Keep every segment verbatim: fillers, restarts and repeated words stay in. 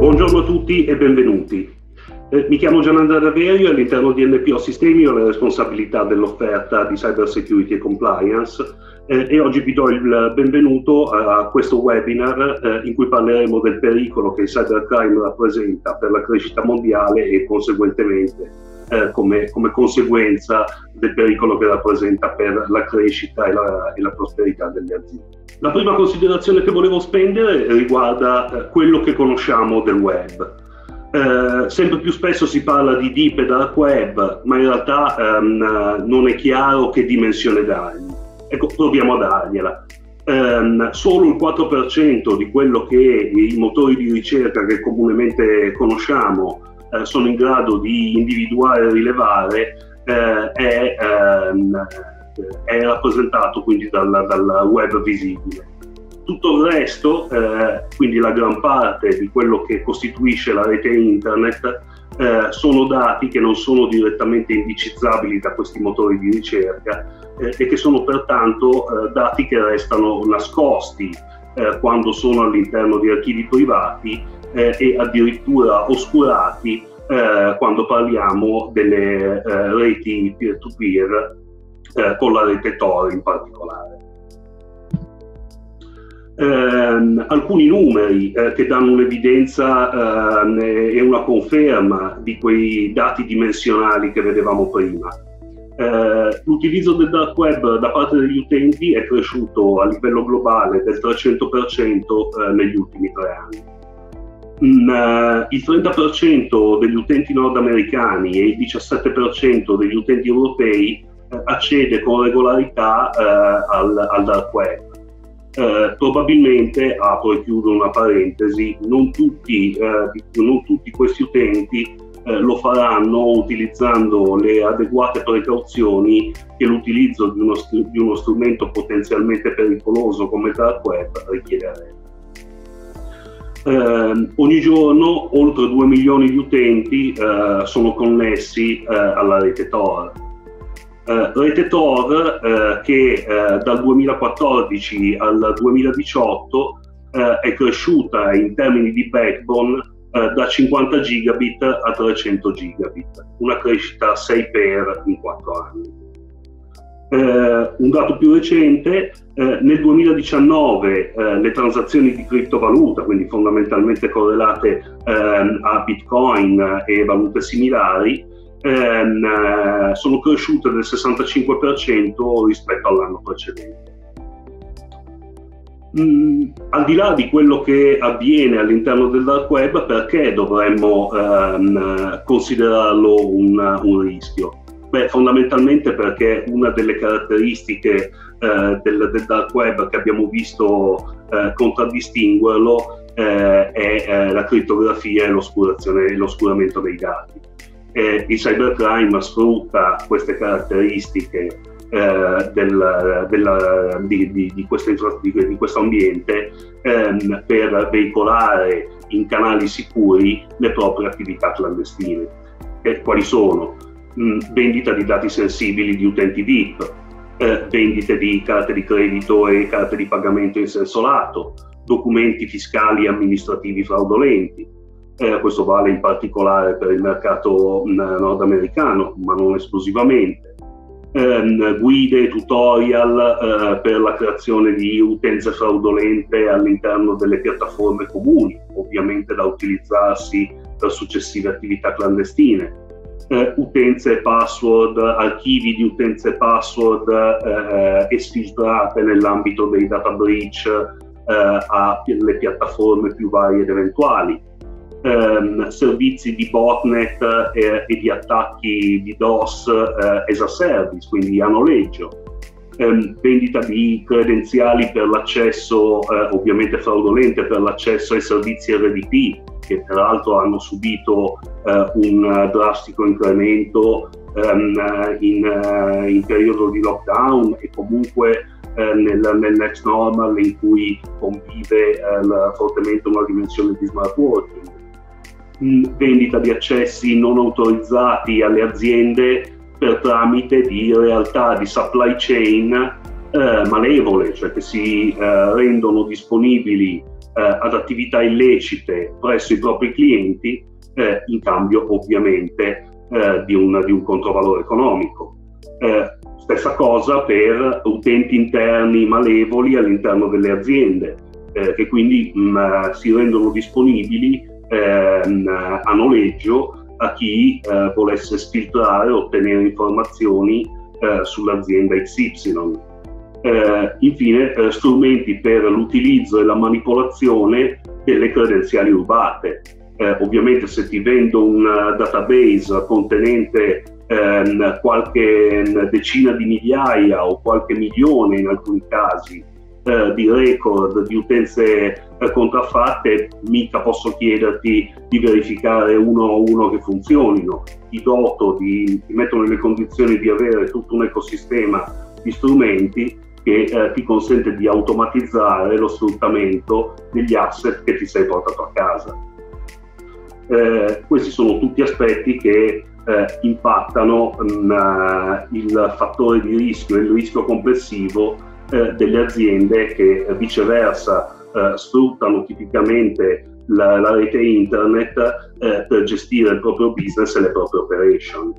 Buongiorno a tutti e benvenuti. Eh, mi chiamo Gianandrea Daverio e all'interno di N P O Sistemi ho la responsabilità dell'offerta di Cyber Security e Compliance eh, e oggi vi do il benvenuto a questo webinar eh, in cui parleremo del pericolo che il cybercrime rappresenta per la crescita mondiale e conseguentemente eh, come, come conseguenza del pericolo che rappresenta per la crescita e la, e la prosperità delle aziende. La prima considerazione che volevo spendere riguarda eh, quello che conosciamo del web. Eh, sempre più spesso si parla di deep e dark web, ma in realtà ehm, non è chiaro che dimensione dargli. Ecco, proviamo a dargliela. Eh, solo il quattro per cento di quello che i motori di ricerca che comunemente conosciamo eh, sono in grado di individuare e rilevare eh, è, ehm, è rappresentato quindi dal, dal web visibile. Tutto il resto, eh, quindi la gran parte di quello che costituisce la rete internet, eh, sono dati che non sono direttamente indicizzabili da questi motori di ricerca eh, e che sono pertanto eh, dati che restano nascosti eh, quando sono all'interno di archivi privati eh, e addirittura oscurati eh, quando parliamo delle eh, reti peer-to-peer eh, con la rete Tor in particolare. Eh, alcuni numeri eh, che danno un'evidenza eh, e una conferma di quei dati dimensionali che vedevamo prima. Eh, l'utilizzo del dark web da parte degli utenti è cresciuto a livello globale del trecento per cento eh, negli ultimi tre anni. Mm, eh, il trenta per cento degli utenti nordamericani e il diciassette per cento degli utenti europei eh, accede con regolarità eh, al, al dark web. Eh, probabilmente, apro e chiudo una parentesi, non tutti, eh, non tutti questi utenti eh, lo faranno utilizzando le adeguate precauzioni che l'utilizzo di uno, di uno strumento potenzialmente pericoloso come il dark web richiederebbe. Eh, ogni giorno oltre due milioni di utenti eh, sono connessi eh, alla rete Tor. Uh, rete Tor uh, che uh, dal duemilaquattordici al duemiladiciotto uh, è cresciuta in termini di backbone uh, da cinquanta gigabit a trecento gigabit, una crescita a sei per in quattro anni. Uh, un dato più recente, uh, nel duemiladiciannove uh, le transazioni di criptovaluta, quindi fondamentalmente correlate uh, a Bitcoin e valute similari, Ehm, sono cresciute del sessantacinque per cento rispetto all'anno precedente. Mm, al di là di quello che avviene all'interno del dark web, perché dovremmo ehm, considerarlo un, un rischio? Beh, fondamentalmente perché una delle caratteristiche eh, del, del dark web che abbiamo visto eh, contraddistinguerlo eh, è eh, la crittografia e l'oscurazione e l'oscuramento dei dati. Eh, il cybercrime sfrutta queste caratteristiche eh, del, della, di, di, di, questa di, di questo ambiente ehm, per veicolare in canali sicuri le proprie attività clandestine. E quali sono? Mm, vendita di dati sensibili di utenti V I P, eh, vendite di carte di credito e carte di pagamento in senso lato, documenti fiscali e amministrativi fraudolenti. Eh, questo vale in particolare per il mercato mh, nordamericano, ma non esclusivamente. Eh, guide e tutorial eh, per la creazione di utenze fraudolente all'interno delle piattaforme comuni, ovviamente da utilizzarsi per successive attività clandestine. Eh, utenze e password, archivi di utenze e password eh, esfiltrate nell'ambito dei data breach eh, alle piattaforme più varie ed eventuali. Um, servizi di botnet eh, e di attacchi di DOS eh, as a service, quindi a noleggio, um, vendita di credenziali per l'accesso, eh, ovviamente fraudolente, per l'accesso ai servizi R D P, che peraltro hanno subito eh, un drastico incremento um, in, uh, in periodo di lockdown e comunque eh, nel, nel next normal in cui convive eh, fortemente una dimensione di smart working. Vendita di accessi non autorizzati alle aziende per tramite di realtà di supply chain eh, malevole, cioè che si eh, rendono disponibili eh, ad attività illecite presso i propri clienti, eh, in cambio ovviamente eh, di, un, di un controvalore economico. Eh, stessa cosa per utenti interni malevoli all'interno delle aziende, eh, che quindi mh, si rendono disponibili eh, a noleggio a chi eh, volesse sfiltrare o ottenere informazioni eh, sull'azienda X Y. Eh, infine, eh, strumenti per l'utilizzo e la manipolazione delle credenziali rubate. Eh, ovviamente se ti vendo un database contenente ehm, qualche decina di migliaia o qualche milione in alcuni casi eh, di record di utenze eh, contraffatte, mica posso chiederti di verificare uno a uno che funzionino. Ti doto, di, ti metto nelle condizioni di avere tutto un ecosistema di strumenti che eh, ti consente di automatizzare lo sfruttamento degli asset che ti sei portato a casa. Eh, questi sono tutti aspetti che eh, impattano mh, il fattore di rischio e il rischio complessivo eh, delle aziende che eh, viceversa eh, sfruttano tipicamente la, la rete internet eh, per gestire il proprio business e le proprie operation.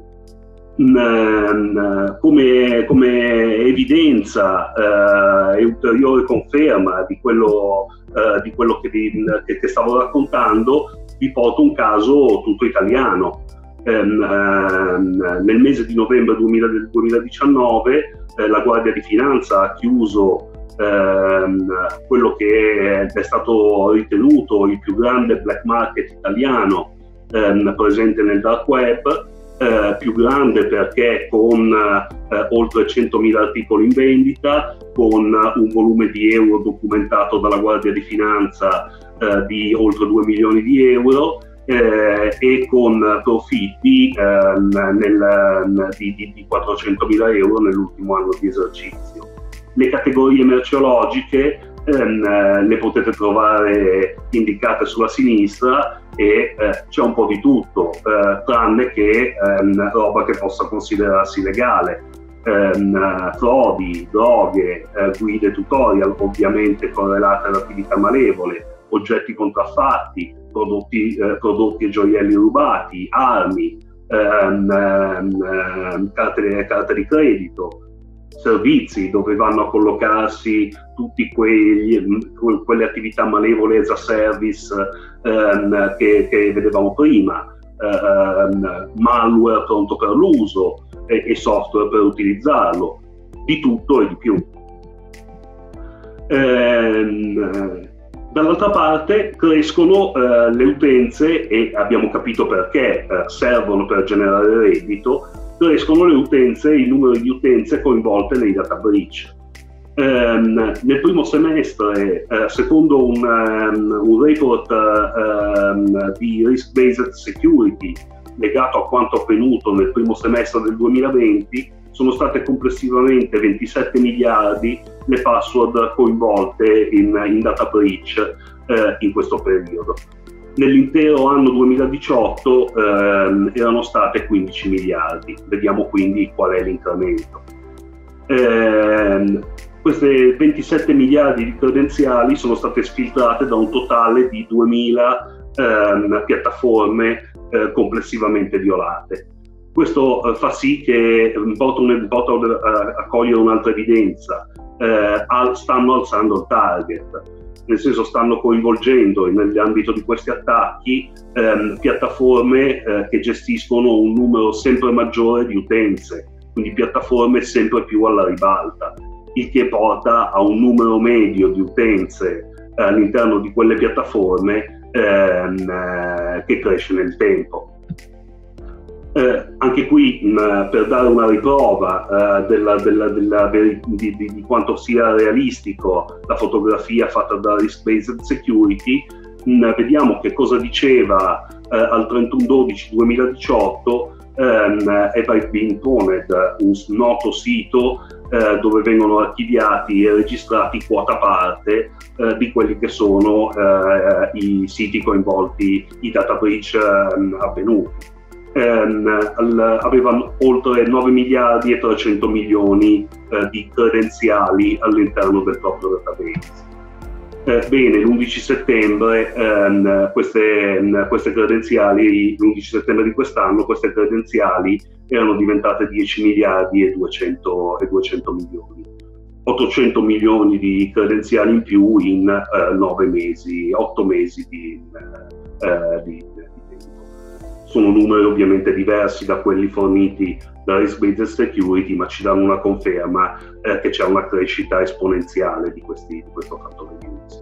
Come, come evidenza eh, e ulteriore conferma di quello, eh, di quello che, vi, che, che stavo raccontando, vi porto un caso tutto italiano. Ehm, ehm, nel mese di novembre duemiladiciannove eh, la Guardia di Finanza ha chiuso ehm, quello che è stato ritenuto il più grande black market italiano ehm, presente nel dark web. Eh, più grande perché con eh, oltre centomila articoli in vendita, con uh, un volume di euro documentato dalla Guardia di Finanza eh, di oltre due milioni di euro eh, e con profitti eh, nel, di, di, di quattrocentomila euro nell'ultimo anno di esercizio. Le categorie merceologiche ehm, le potete trovare indicate sulla sinistra e eh, c'è un po' di tutto, eh, tranne che ehm, roba che possa considerarsi legale. Ehm, frodi, droghe, eh, guide tutorial ovviamente correlate all'attività malevole, oggetti contraffatti, prodotti, eh, prodotti e gioielli rubati, armi, ehm, ehm, carte, carte di credito, servizi dove vanno a collocarsi tutti quegli, quelle attività malevole as a service ehm, che, che vedevamo prima, ehm, malware pronto per l'uso e, e software per utilizzarlo, di tutto e di più. Ehm, Dall'altra parte crescono eh, le utenze, e abbiamo capito perché eh, servono per generare reddito, crescono le utenze, il numero di utenze coinvolte nei data breach. Um, nel primo semestre, uh, secondo un, um, un report uh, um, di Risk Based Security legato a quanto avvenuto nel primo semestre del duemilaventi, sono state complessivamente ventisette miliardi le password coinvolte in, in data breach uh, in questo periodo. Nell'intero anno duemiladiciotto ehm, erano state quindici miliardi. Vediamo quindi qual è l'incremento. Ehm, queste ventisette miliardi di credenziali sono state sfiltrate da un totale di duemila ehm, piattaforme eh, complessivamente violate. Questo eh, fa sì che porta, un, porta a, a cogliere un'altra evidenza. Eh, al, stanno alzando il target. Nel senso, stanno coinvolgendo nell'ambito di questi attacchi ehm, piattaforme eh, che gestiscono un numero sempre maggiore di utenze, quindi piattaforme sempre più alla ribalta, il che porta a un numero medio di utenze eh, all'interno di quelle piattaforme ehm, eh, che cresce nel tempo. Eh, anche qui mh, per dare una riprova eh, della, della, della, di, di, di quanto sia realistico la fotografia fatta da Risk Based Security, mh, vediamo che cosa diceva eh, al trentuno dodici duemiladiciotto ehm, Have I Been Pwned, un noto sito eh, dove vengono archiviati e registrati quota parte eh, di quelli che sono eh, i siti coinvolti, i data breach eh, avvenuti. Um, al, avevano oltre nove miliardi e trecento milioni uh, di credenziali all'interno del proprio database. Eh, bene, l'undici settembre ehm, queste, queste credenziali, l'undici settembre di quest'anno, queste credenziali erano diventate dieci miliardi e duecento, e duecento milioni. ottocento milioni di credenziali in più in eh, nove mesi, otto mesi di, eh, di, di tempo. Sono numeri ovviamente diversi da quelli forniti da Risk-Based Security, ma ci danno una conferma eh, che c'è una crescita esponenziale di, questi, di questo fattore di rischio.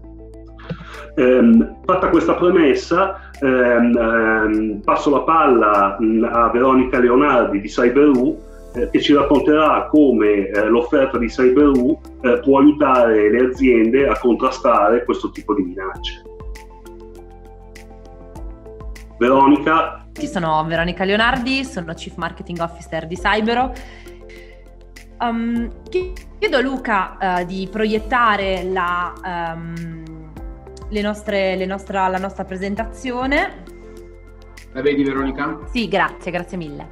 Eh, fatta questa premessa, ehm, ehm, passo la palla mh, a Veronica Leonardi di Cyber.U, eh, che ci racconterà come eh, l'offerta di Cyber.U eh, può aiutare le aziende a contrastare questo tipo di minacce. Veronica. Sono Veronica Leonardi, sono Chief Marketing Officer di Cyber.U. Um, chiedo a Luca uh, di proiettare la... Um, Le nostre, le nostra, la nostra presentazione. La vedi, Veronica? Sì, grazie, grazie mille.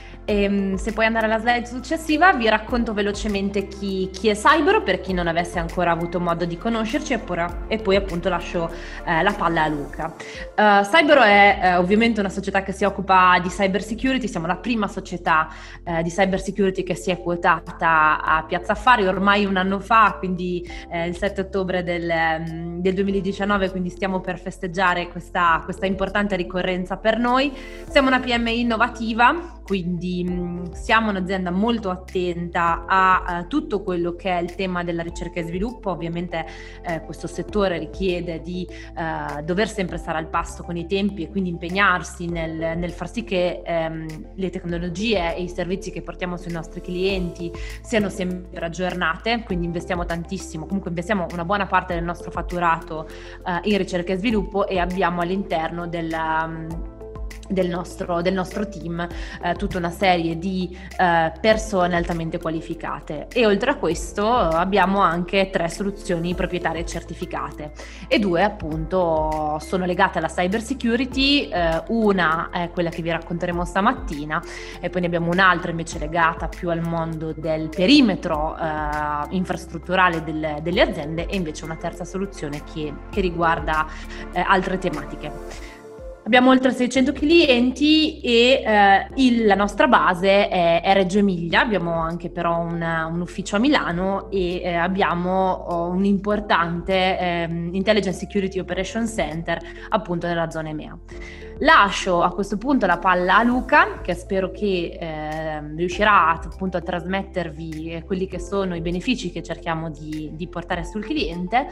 E, se puoi andare alla slide successiva, vi racconto velocemente chi, chi è Cyber.U per chi non avesse ancora avuto modo di conoscerci, e poi, e poi appunto lascio eh, la palla a Luca. Uh, Cyber.U è eh, ovviamente una società che si occupa di cyber security. Siamo la prima società eh, di cyber security che si è quotata a Piazza Affari ormai un anno fa, quindi eh, il sette ottobre del, del duemiladiciannove, quindi stiamo per festeggiare questa, questa importante ricorrenza per noi. Siamo una P M I innovativa, quindi siamo un'azienda molto attenta a, a tutto quello che è il tema della ricerca e sviluppo. Ovviamente eh, questo settore richiede di eh, dover sempre stare al passo con i tempi e quindi impegnarsi nel, nel far sì che ehm, le tecnologie e i servizi che portiamo sui nostri clienti siano sempre aggiornate, quindi investiamo tantissimo, comunque investiamo una buona parte del nostro fatturato eh, in ricerca e sviluppo, e abbiamo all'interno della Del nostro, del nostro team eh, tutta una serie di eh, persone altamente qualificate. E oltre a questo abbiamo anche tre soluzioni proprietarie certificate, e due appunto sono legate alla cyber security. Eh, una è quella che vi racconteremo stamattina, e poi ne abbiamo un'altra invece legata più al mondo del perimetro eh, infrastrutturale del, delle aziende, e invece una terza soluzione che, che riguarda eh, altre tematiche. Abbiamo oltre seicento clienti e eh, il, la nostra base è, è Reggio Emilia. Abbiamo anche però una, un ufficio a Milano, e eh, abbiamo oh, un importante eh, Intelligence Security Operation Center appunto nella zona E M E A. Lascio a questo punto la palla a Luca, che spero che eh, riuscirà appunto a trasmettervi eh, quelli che sono i benefici che cerchiamo di, di portare sul cliente.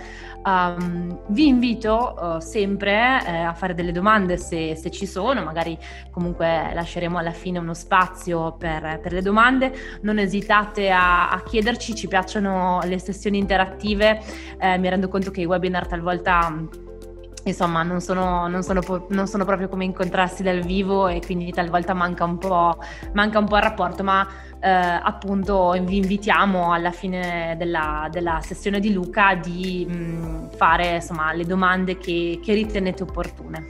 Um, vi invito uh, sempre eh, a fare delle domande se, se ci sono, magari comunque lasceremo alla fine uno spazio per, per le domande. Non esitate a, a chiederci, ci piacciono le sessioni interattive. Eh, mi rendo conto che i webinar talvolta insomma non sono, non, sono, non sono proprio come incontrarsi dal vivo, e quindi talvolta manca un po', manca un po' il rapporto, ma eh, appunto vi invitiamo alla fine della, della sessione di Luca di mh, fare insomma le domande che, che ritenete opportune.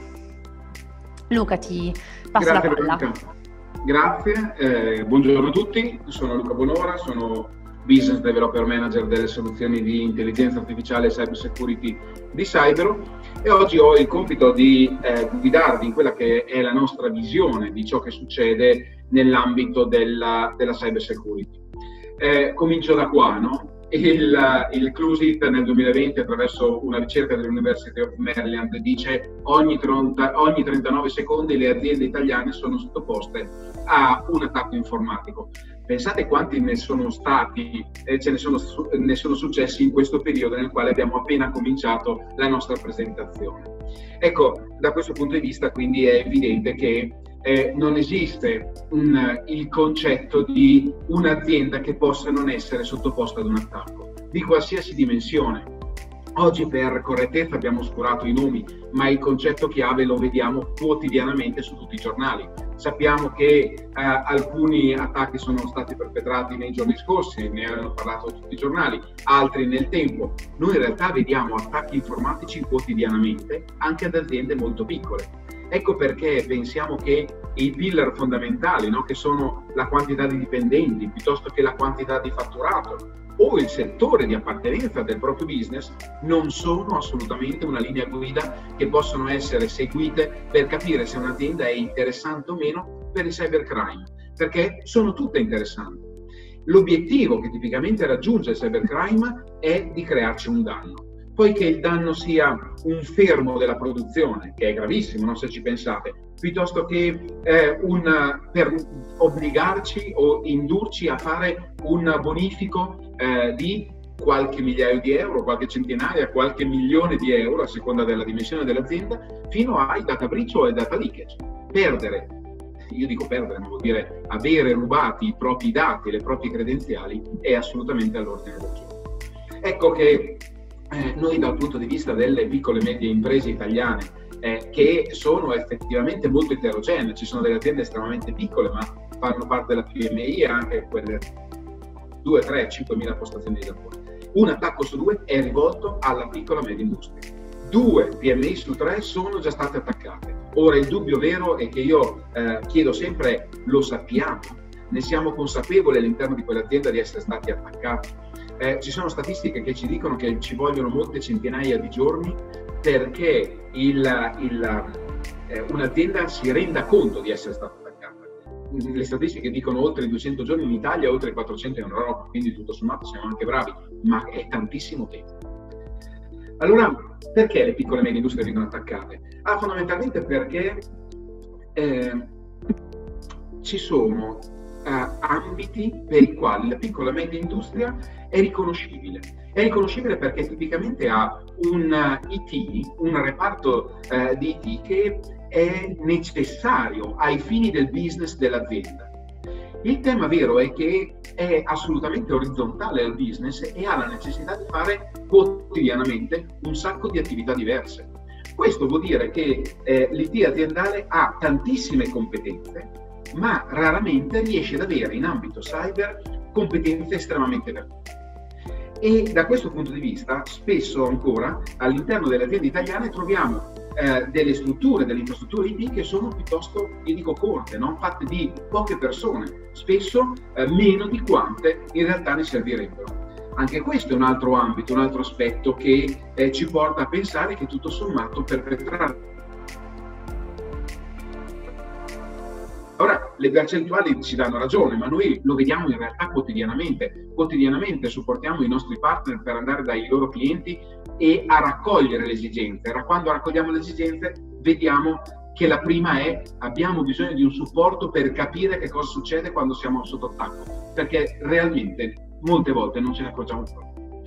Luca, ti passo Grazie, la palla. Veronica. Grazie, eh, buongiorno a tutti, sono Luca Bonora, sono Business Developer Manager delle soluzioni di intelligenza artificiale e cyber security di Cyber.U, e oggi ho il compito di eh, guidarvi in quella che è la nostra visione di ciò che succede nell'ambito della, della cyber security. Eh, comincio da qua, no? Il, il Clusit nel duemilaventi, attraverso una ricerca dell'University of Maryland, dice ogni, trenta, ogni trentanove secondi le aziende italiane sono sottoposte a un attacco informatico. Pensate quanti ne sono stati, eh, ce ne sono, ne sono successi in questo periodo nel quale abbiamo appena cominciato la nostra presentazione. Ecco, da questo punto di vista quindi è evidente che eh, non esiste un, il concetto di un'azienda che possa non essere sottoposta ad un attacco, di qualsiasi dimensione. Oggi per correttezza abbiamo oscurato i nomi, ma il concetto chiave lo vediamo quotidianamente su tutti i giornali. Sappiamo che eh, alcuni attacchi sono stati perpetrati nei giorni scorsi, ne hanno parlato tutti i giornali, altri nel tempo. Noi in realtà vediamo attacchi informatici quotidianamente anche ad aziende molto piccole. Ecco perché pensiamo che i pillar fondamentali, no, che sono la quantità di dipendenti piuttosto che la quantità di fatturato, o il settore di appartenenza del proprio business non sono assolutamente una linea guida che possono essere seguite per capire se un'azienda è interessante o meno per il cybercrime, perché sono tutte interessanti. L'obiettivo che tipicamente raggiunge il cybercrime è di crearci un danno. Poi che il danno sia un fermo della produzione, che è gravissimo, no? Se ci pensate, piuttosto che eh, un, per obbligarci o indurci a fare un bonifico eh, di qualche migliaio di euro, qualche centinaia, qualche milione di euro, a seconda della dimensione dell'azienda, fino ai data breach o ai data leakage. Perdere, io dico perdere, ma vuol dire avere rubati i propri dati, le proprie credenziali, è assolutamente all'ordine del giorno. Ecco che Eh, noi dal punto di vista delle piccole e medie imprese italiane, eh, che sono effettivamente molto eterogenee, ci sono delle aziende estremamente piccole ma fanno parte della P M I, anche quelle due, tre, cinquemila postazioni di lavoro. Un attacco su due è rivolto alla piccola e media industria. Due P M I su tre sono già state attaccate. Ora il dubbio vero è che io eh, chiedo sempre: lo sappiamo? Ne siamo consapevoli all'interno di quell'azienda di essere stati attaccati? Eh, ci sono statistiche che ci dicono che ci vogliono molte centinaia di giorni perché il, il, eh, un'azienda si renda conto di essere stata attaccata. Le statistiche dicono oltre i duecento giorni in Italia, oltre i quattrocento in Europa, quindi tutto sommato siamo anche bravi, ma è tantissimo tempo. Allora, perché le piccole e medie industrie vengono attaccate? Ah, fondamentalmente perché eh, ci sono Uh, ambiti per i quali la piccola e media industria è riconoscibile. È riconoscibile perché tipicamente ha un uh, I T, un reparto uh, di I T che è necessario ai fini del business dell'azienda. Il tema vero è che è assolutamente orizzontale al business e ha la necessità di fare quotidianamente un sacco di attività diverse. Questo vuol dire che eh, l'I T aziendale ha tantissime competenze, ma raramente riesce ad avere in ambito cyber competenze estremamente verticali. E da questo punto di vista, spesso ancora all'interno delle aziende italiane troviamo eh, delle strutture, delle infrastrutture I T che sono piuttosto, io dico, corte, no? Fatte di poche persone, spesso eh, meno di quante in realtà ne servirebbero. Anche questo è un altro ambito, un altro aspetto che eh, ci porta a pensare che tutto sommato perpetrare. Ora, le percentuali ci danno ragione, ma noi lo vediamo in realtà quotidianamente. Quotidianamente supportiamo i nostri partner per andare dai loro clienti e a raccogliere le esigenze. Quando raccogliamo le esigenze, vediamo che la prima è: abbiamo bisogno di un supporto per capire che cosa succede quando siamo sotto attacco, perché realmente molte volte non ce ne accorgiamo proprio.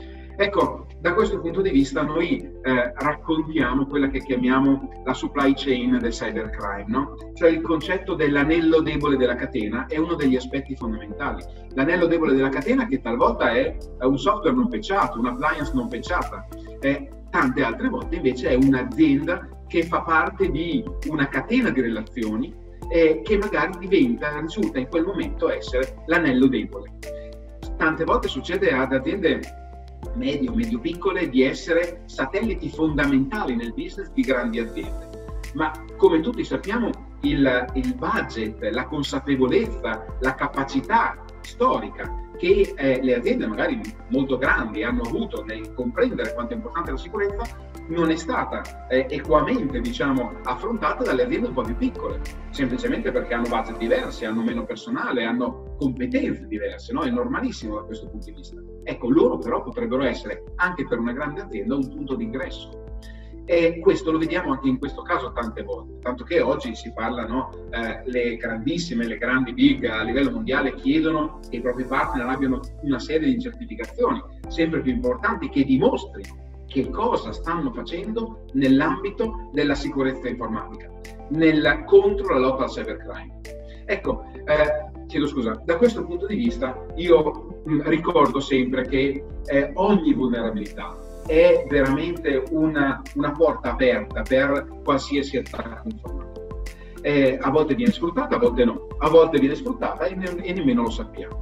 Ecco, da questo punto di vista noi eh, raccontiamo quella che chiamiamo la supply chain del cybercrime, no? Cioè il concetto dell'anello debole della catena è uno degli aspetti fondamentali. L'anello debole della catena, che talvolta è un software non patchato, un'appliance non patchata, eh, tante altre volte invece è un'azienda che fa parte di una catena di relazioni eh, che magari diventa, risulta in quel momento essere l'anello debole. Tante volte succede ad aziende medio, medio piccole di essere satelliti fondamentali nel business di grandi aziende. Ma come tutti sappiamo, il, il budget, la consapevolezza, la capacità storica che eh, le aziende magari molto grandi hanno avuto nel comprendere quanto è importante la sicurezza non è stata eh, equamente, diciamo, affrontata dalle aziende un po' più piccole, semplicemente perché hanno budget diversi, hanno meno personale, hanno competenze diverse, no? È normalissimo da questo punto di vista. Ecco, loro però potrebbero essere, anche per una grande azienda, un punto d'ingresso. E questo lo vediamo anche in questo caso tante volte, tanto che oggi si parla, no, eh, le grandissime, le grandi big a livello mondiale chiedono che i propri partner abbiano una serie di certificazioni sempre più importanti che dimostrino che cosa stanno facendo nell'ambito della sicurezza informatica, nel, contro la lotta al cybercrime. Ecco, eh, chiedo scusa, da questo punto di vista io mh, ricordo sempre che eh, ogni vulnerabilità è veramente una, una porta aperta per qualsiasi attacco informatico. Eh, a volte viene sfruttata, a volte no, a volte viene sfruttata e, ne, e nemmeno lo sappiamo.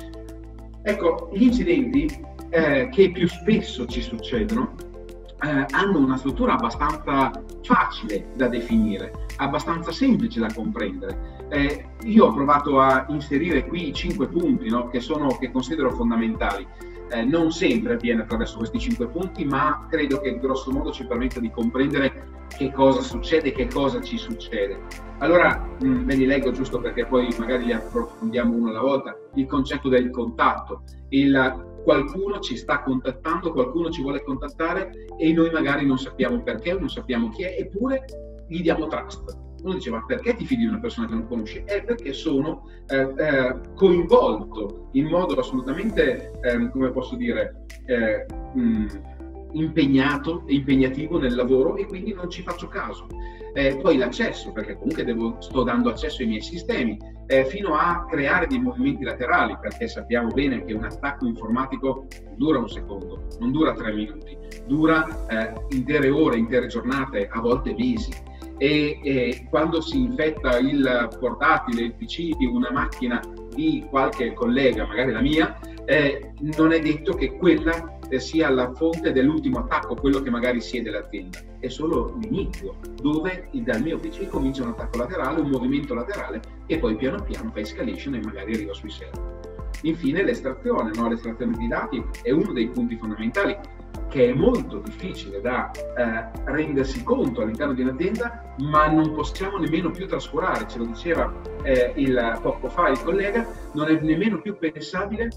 Ecco, gli incidenti eh, che più spesso ci succedono eh, hanno una struttura abbastanza facile da definire, abbastanza semplice da comprendere. Eh, io ho provato a inserire qui cinque punti, no, che, sono, che considero fondamentali. Eh, non sempre avviene attraverso questi cinque punti, ma credo che grosso modo ci permetta di comprendere che cosa succede, che cosa ci succede. Allora, mh, ve li leggo giusto perché poi magari li approfondiamo uno alla volta. Il concetto del contatto, il qualcuno ci sta contattando, qualcuno ci vuole contattare e noi magari non sappiamo perché, non sappiamo chi è, eppure gli diamo trust. Uno dice, ma perché ti fidi di una persona che non conosci? È perché sono eh, eh, coinvolto in modo assolutamente, eh, come posso dire, eh, mh, impegnato e impegnativo nel lavoro, e quindi non ci faccio caso. Eh, poi l'accesso, perché comunque devo, sto dando accesso ai miei sistemi, eh, fino a creare dei movimenti laterali, perché sappiamo bene che un attacco informatico non dura un secondo, non dura tre minuti, dura eh, intere ore, intere giornate, a volte mesi. E, e quando si infetta il portatile, il P C, una macchina di qualche collega, magari la mia, eh, non è detto che quella sia la fonte dell'ultimo attacco, quello che magari siede l'azienda, è solo l'inizio, dove dal mio P C comincia un attacco laterale, un movimento laterale, e poi piano piano fa escalation e magari arriva sui server. Infine l'estrazione, no? L'estrazione di dati è uno dei punti fondamentali, che è molto difficile da eh, rendersi conto all'interno di un'azienda, ma non possiamo nemmeno più trascurare, ce lo diceva eh, il, poco fa il collega, non è nemmeno più pensabile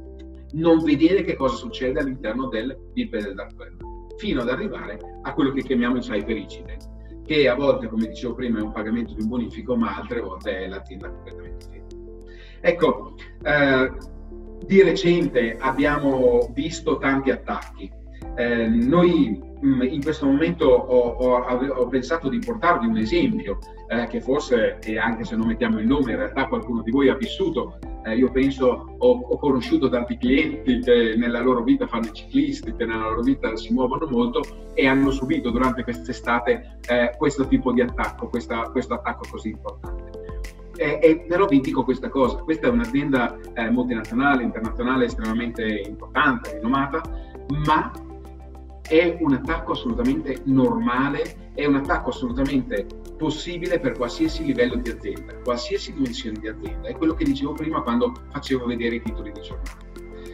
non vedere che cosa succede all'interno del deep web del dark web, fino ad arrivare a quello che chiamiamo il cyber incident, che a volte, come dicevo prima, è un pagamento di un bonifico, ma altre volte è l'azienda completamente ferma. Ecco, eh, di recente abbiamo visto tanti attacchi. Eh, noi mh, in questo momento ho, ho, ho pensato di portarvi un esempio eh, che forse, e anche se non mettiamo il nome, in realtà qualcuno di voi ha vissuto. Eh, io penso, ho, ho conosciuto tanti clienti che nella loro vita fanno i ciclisti, che nella loro vita si muovono molto e hanno subito durante quest'estate eh, questo tipo di attacco, questa, questo attacco così importante. Eh, eh, però vi dico questa cosa, questa è un'azienda eh, multinazionale, internazionale, estremamente importante, rinomata, ma è un attacco assolutamente normale, è un attacco assolutamente possibile per qualsiasi livello di azienda, qualsiasi dimensione di azienda. È quello che dicevo prima quando facevo vedere i titoli di giornale.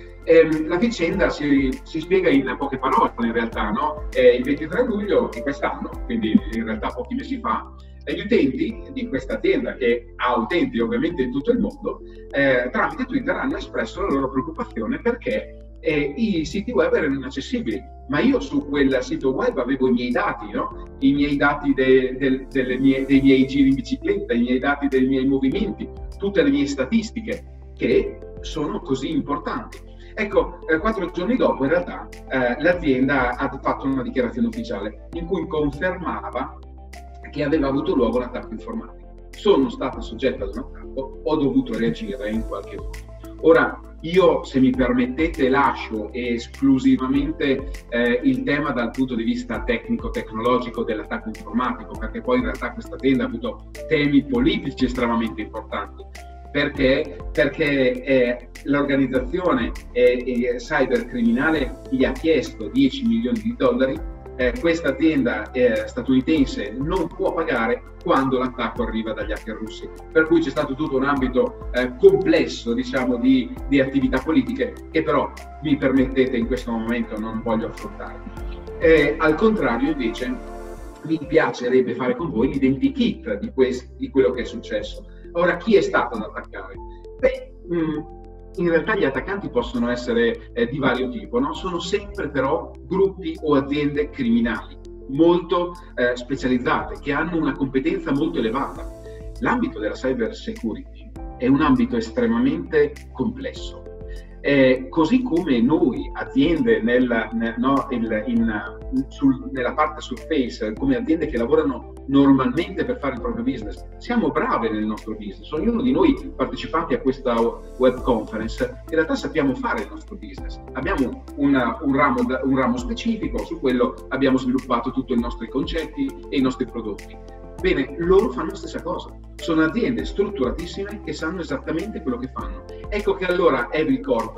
Eh, la vicenda si, si spiega in poche parole, in realtà, no? Eh, il ventitré luglio di quest'anno, quindi in realtà pochi mesi fa, gli utenti di questa azienda, che ha utenti ovviamente in tutto il mondo, eh, tramite Twitter hanno espresso la loro preoccupazione perché eh, i siti web erano inaccessibili, ma io su quel sito web avevo i miei dati, no? I miei dati de, de, delle mie, dei miei giri in bicicletta, i miei dati dei miei movimenti, tutte le mie statistiche che sono così importanti. Ecco, eh, quattro giorni dopo in realtà eh, l'azienda ha fatto una dichiarazione ufficiale in cui confermava che aveva avuto luogo un attacco informatico. Sono stata soggetta ad un attacco, ho dovuto reagire in qualche modo. Ora, io, se mi permettete, lascio esclusivamente eh, il tema dal punto di vista tecnico-tecnologico dell'attacco informatico, perché poi in realtà questa azienda ha avuto temi politici estremamente importanti. Perché? Perché eh, l'organizzazione eh, eh, cybercriminale gli ha chiesto dieci milioni di dollari. Eh, questa azienda eh, statunitense non può pagare quando l'attacco arriva dagli hacker russi, per cui c'è stato tutto un ambito eh, complesso, diciamo, di, di attività politiche che però, mi permettete, in questo momento non voglio affrontare. Eh, al contrario, invece, mi piacerebbe fare con voi l'identikit di, di quello che è successo. Ora, chi è stato ad attaccare? Beh, mh, in realtà gli attaccanti possono essere eh, di vario tipo, no? Sono sempre però gruppi o aziende criminali molto eh, specializzate, che hanno una competenza molto elevata. L'ambito della cyber security è un ambito estremamente complesso. Eh, così come noi aziende nel, nel, no, il, in, sul, nella parte surface, come aziende che lavorano normalmente per fare il proprio business, siamo brave nel nostro business. Ognuno di noi partecipanti a questa web conference in realtà sappiamo fare il nostro business, abbiamo una, un, ramo, un ramo specifico, su quello abbiamo sviluppato tutti i nostri concetti e i nostri prodotti. Bene, loro fanno la stessa cosa, sono aziende strutturatissime che sanno esattamente quello che fanno. Ecco che allora Evil Corp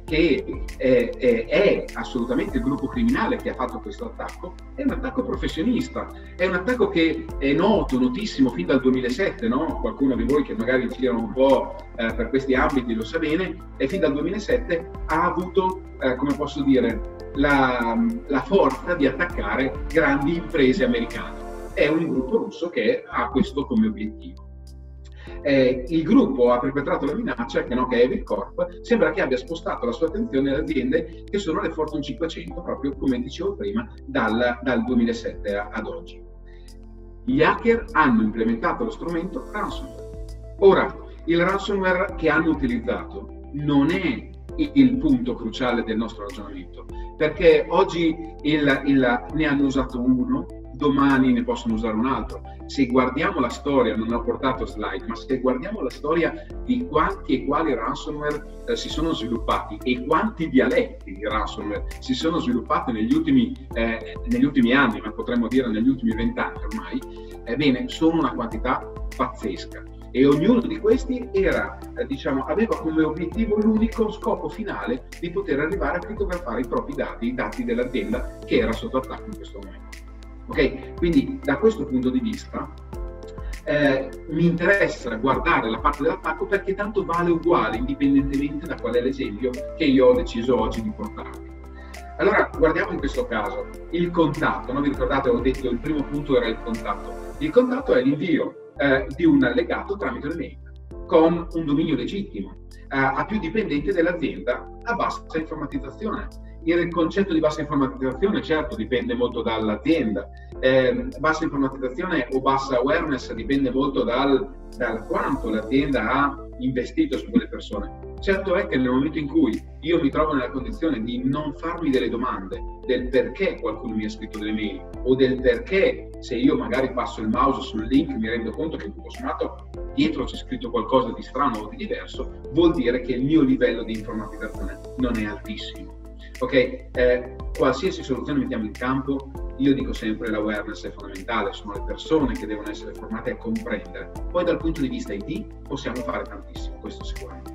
che è, è, è assolutamente il gruppo criminale che ha fatto questo attacco, è un attacco professionista, è un attacco che è noto, notissimo fin dal duemilasette, no? Qualcuno di voi che magari gira un po' eh, per questi ambiti lo sa bene, e fin dal duemilasette ha avuto, eh, come posso dire, la, la forza di attaccare grandi imprese americane. È un gruppo russo che ha questo come obiettivo. Eh, il gruppo ha perpetrato la minaccia che, no, che è Evil Corp, sembra che abbia spostato la sua attenzione alle aziende che sono le Fortune cinquecento, proprio come dicevo prima, dal, dal duemilasette ad oggi. Gli hacker hanno implementato lo strumento ransomware. Ora, il ransomware che hanno utilizzato non è il punto cruciale del nostro ragionamento, perché oggi il, il, ne hanno usato uno, domani ne possono usare un altro. Se guardiamo la storia, non ho portato slide, ma se guardiamo la storia di quanti e quali ransomware eh, si sono sviluppati e quanti dialetti di ransomware si sono sviluppati negli ultimi, eh, negli ultimi anni, ma potremmo dire negli ultimi vent'anni ormai, ebbene, sono una quantità pazzesca. E ognuno di questi era, eh, diciamo, aveva come obiettivo l'unico scopo finale di poter arrivare a crittografare i propri dati, i dati dell'azienda che era sotto attacco in questo momento. Ok? Quindi da questo punto di vista eh, mi interessa guardare la parte dell'attacco, perché tanto vale uguale indipendentemente da qual è l'esempio che io ho deciso oggi di portarvi. Allora guardiamo in questo caso il contatto, no? Vi ricordate, ho detto il primo punto era il contatto. Il contatto è l'invio eh, di un allegato tramite un'email con un dominio legittimo eh, a più dipendenti dell'azienda a bassa informatizzazione. Il concetto di bassa informatizzazione, certo, dipende molto dall'azienda. Eh, bassa informatizzazione o bassa awareness dipende molto dal, dal quanto l'azienda ha investito su quelle persone. Certo è che nel momento in cui io mi trovo nella condizione di non farmi delle domande del perché qualcuno mi ha scritto delle mail, o del perché, se io magari passo il mouse sul link, mi rendo conto che tutto sommato dietro c'è scritto qualcosa di strano o di diverso, vuol dire che il mio livello di informatizzazione non è altissimo. Ok, eh, qualsiasi soluzione mettiamo in campo, io dico sempre l'awareness è fondamentale, sono le persone che devono essere formate a comprendere. Poi dal punto di vista I T possiamo fare tantissimo, questo sicuramente.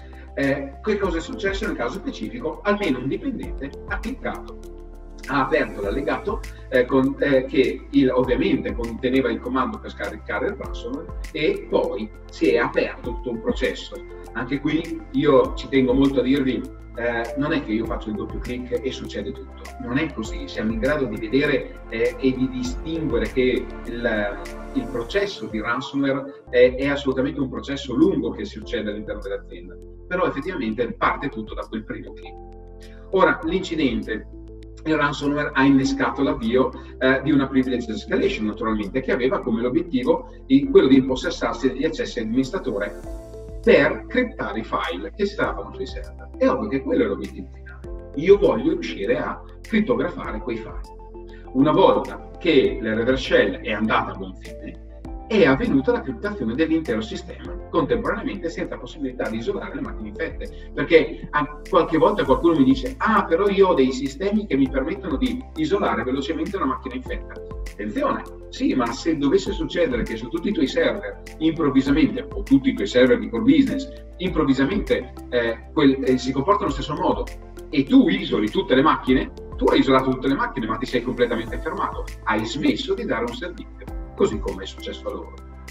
Eh, che cosa è successo nel caso specifico? Almeno un dipendente ha cliccato, ha aperto l'allegato eh, con, eh, che il, ovviamente conteneva il comando per scaricare il ransomware, e poi si è aperto tutto un processo. Anche qui io ci tengo molto a dirvi, Eh, non è che io faccio il doppio clic e succede tutto, non è così. Siamo in grado di vedere eh, e di distinguere che il, il processo di ransomware è, è assolutamente un processo lungo che succede all'interno dell'azienda, però effettivamente parte tutto da quel primo clic. Ora, l'incidente, il ransomware ha innescato l'avvio eh, di una privileged escalation, naturalmente, che aveva come l'obiettivo di, quello di impossessarsi degli accessi all'amministratore per criptare i file che si trovavano sui server. È ovvio che quello è l'obiettivo finale. Io voglio riuscire a crittografare quei file. Una volta che la reverse shell è andata a buon fine, è avvenuta la criptazione dell'intero sistema, contemporaneamente, senza possibilità di isolare le macchine infette. Perché a qualche volta qualcuno mi dice: ah, però io ho dei sistemi che mi permettono di isolare velocemente una macchina infetta. Attenzione, sì, ma se dovesse succedere che su tutti i tuoi server, improvvisamente, o tutti i tuoi server di core business, improvvisamente eh, quel, eh, si comportano allo stesso modo, e tu isoli tutte le macchine, tu hai isolato tutte le macchine, ma ti sei completamente fermato, hai smesso di dare un servizio, così come è successo a loro.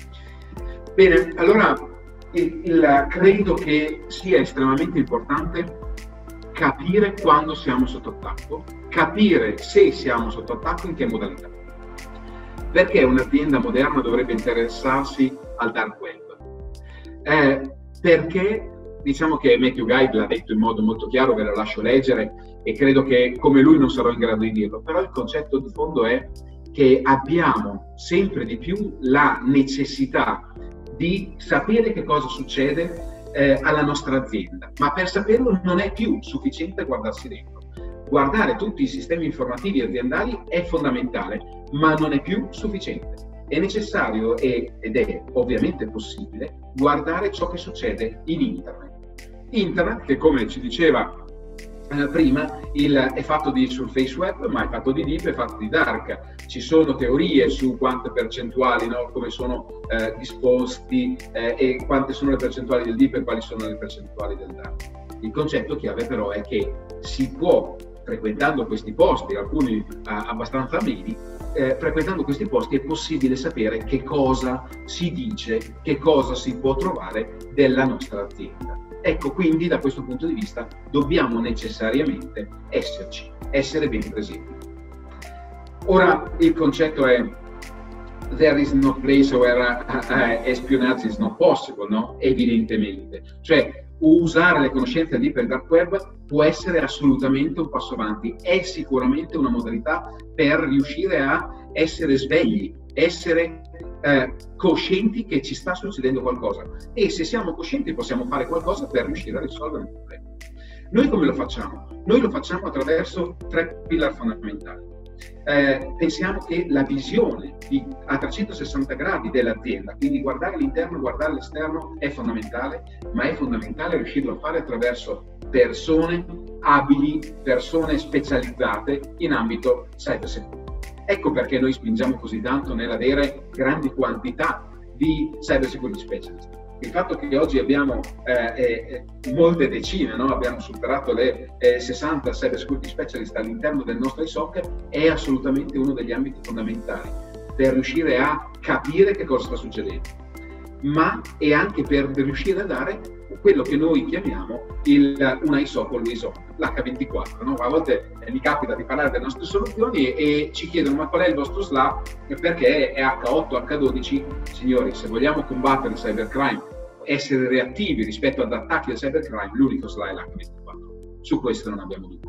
Bene, allora il, il, credo che sia estremamente importante capire quando siamo sotto attacco, capire se siamo sotto attacco, in che modalità. Perché un'azienda moderna dovrebbe interessarsi al dark web? Eh, perché diciamo che Matthew Guide l'ha detto in modo molto chiaro, ve lo lascio leggere, e credo che come lui non sarò in grado di dirlo, però il concetto di fondo è che abbiamo sempre di più la necessità di sapere che cosa succede eh, alla nostra azienda, ma per saperlo non è più sufficiente guardarsi dentro. Guardare tutti i sistemi informativi aziendali è fondamentale, ma non è più sufficiente. È necessario e, ed è ovviamente possibile guardare ciò che succede in internet. Internet, che come ci diceva eh, prima, il, è fatto di surface web, ma è fatto di deep, è fatto di dark. Ci sono teorie su quante percentuali, no, come sono eh, disposti eh, e quante sono le percentuali del deep e quali sono le percentuali del dark. Il concetto chiave però è che si può, frequentando questi posti, alcuni eh, abbastanza ameni, eh, frequentando questi posti è possibile sapere che cosa si dice, che cosa si può trovare della nostra azienda. Ecco, quindi da questo punto di vista dobbiamo necessariamente esserci, essere ben presenti. Ora il concetto è there is no place where uh, uh, espionage is not possible, no? Evidentemente. Cioè, usare le conoscenze libere del dark web può essere assolutamente un passo avanti, è sicuramente una modalità per riuscire a essere svegli, essere eh, coscienti che ci sta succedendo qualcosa, e se siamo coscienti possiamo fare qualcosa per riuscire a risolvere il problema. Noi come lo facciamo? Noi lo facciamo attraverso tre pillar fondamentali. Eh, pensiamo che la visione di, a trecentosessanta gradi dell'azienda, quindi guardare l'interno, guardare l'esterno, è fondamentale, ma è fondamentale riuscirlo a fare attraverso persone abili, persone specializzate in ambito cyber security. Ecco perché noi spingiamo così tanto nell'avere grandi quantità di cyber security specialist. Il fatto che oggi abbiamo eh, eh, molte decine, no? Abbiamo superato le eh, sessanta cyber security specialist all'interno del nostro I S O C, è assolutamente uno degli ambiti fondamentali per riuscire a capire che cosa sta succedendo, ma è anche per riuscire a dare quello che noi chiamiamo il, una I S O C always on, l'H ventiquattro. No? A volte eh, mi capita di parlare delle nostre soluzioni e, e ci chiedono: ma qual è il vostro S L A? Perché è H otto, H dodici. Signori, se vogliamo combattere il cybercrime, essere reattivi rispetto ad attacchi del cybercrime, l'unico S L A è l'H ventiquattro. Su questo non abbiamo dubbio.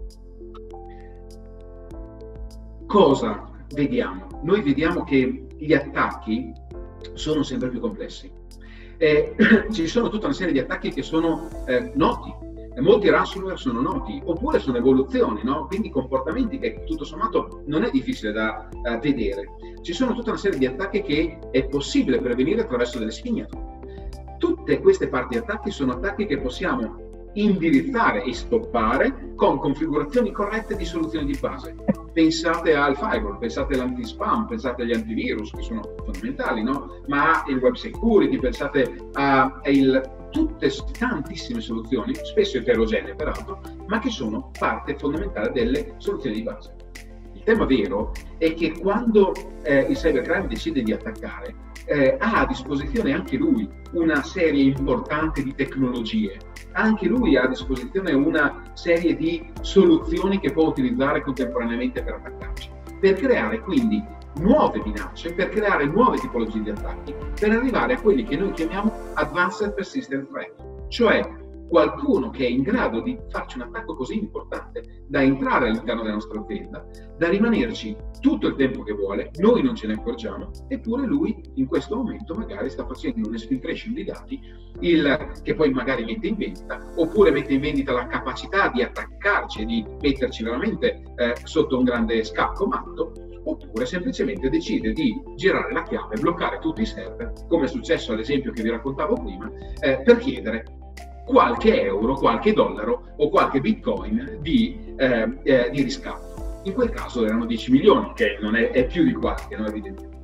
Cosa vediamo? Noi vediamo che gli attacchi sono sempre più complessi. Eh, ci sono tutta una serie di attacchi che sono eh, noti, e molti ransomware sono noti, oppure sono evoluzioni, no? Quindi comportamenti che tutto sommato non è difficile da uh, vedere. Ci sono tutta una serie di attacchi che è possibile prevenire attraverso delle signature. Tutte queste parti di attacchi sono attacchi che possiamo indirizzare e stoppare con configurazioni corrette di soluzioni di base. Pensate al firewall, pensate all'anti-spam, pensate agli antivirus, che sono fondamentali, no? Ma il web security, pensate a, a il, tutte tantissime soluzioni, spesso eterogenee peraltro, ma che sono parte fondamentale delle soluzioni di base. Il tema vero è che quando eh, il cybercrime decide di attaccare, eh, ha a disposizione anche lui una serie importante di tecnologie, anche lui ha a disposizione una serie di soluzioni che può utilizzare contemporaneamente per attaccarci, per creare quindi nuove minacce, per creare nuove tipologie di attacchi, per arrivare a quelli che noi chiamiamo Advanced Persistent Threat, cioè qualcuno che è in grado di farci un attacco così importante da entrare all'interno della nostra azienda, da rimanerci tutto il tempo che vuole, noi non ce ne accorgiamo, eppure lui in questo momento magari sta facendo un exfiltration di dati il, che poi magari mette in vendita, oppure mette in vendita la capacità di attaccarci e di metterci veramente eh, sotto un grande scacco matto, oppure semplicemente decide di girare la chiave, bloccare tutti i server, come è successo all'esempio che vi raccontavo prima, eh, per chiedere qualche euro, qualche dollaro o qualche bitcoin di, eh, eh, di riscatto. In quel caso erano dieci milioni, che non è, è più di qualche, no, evidentemente.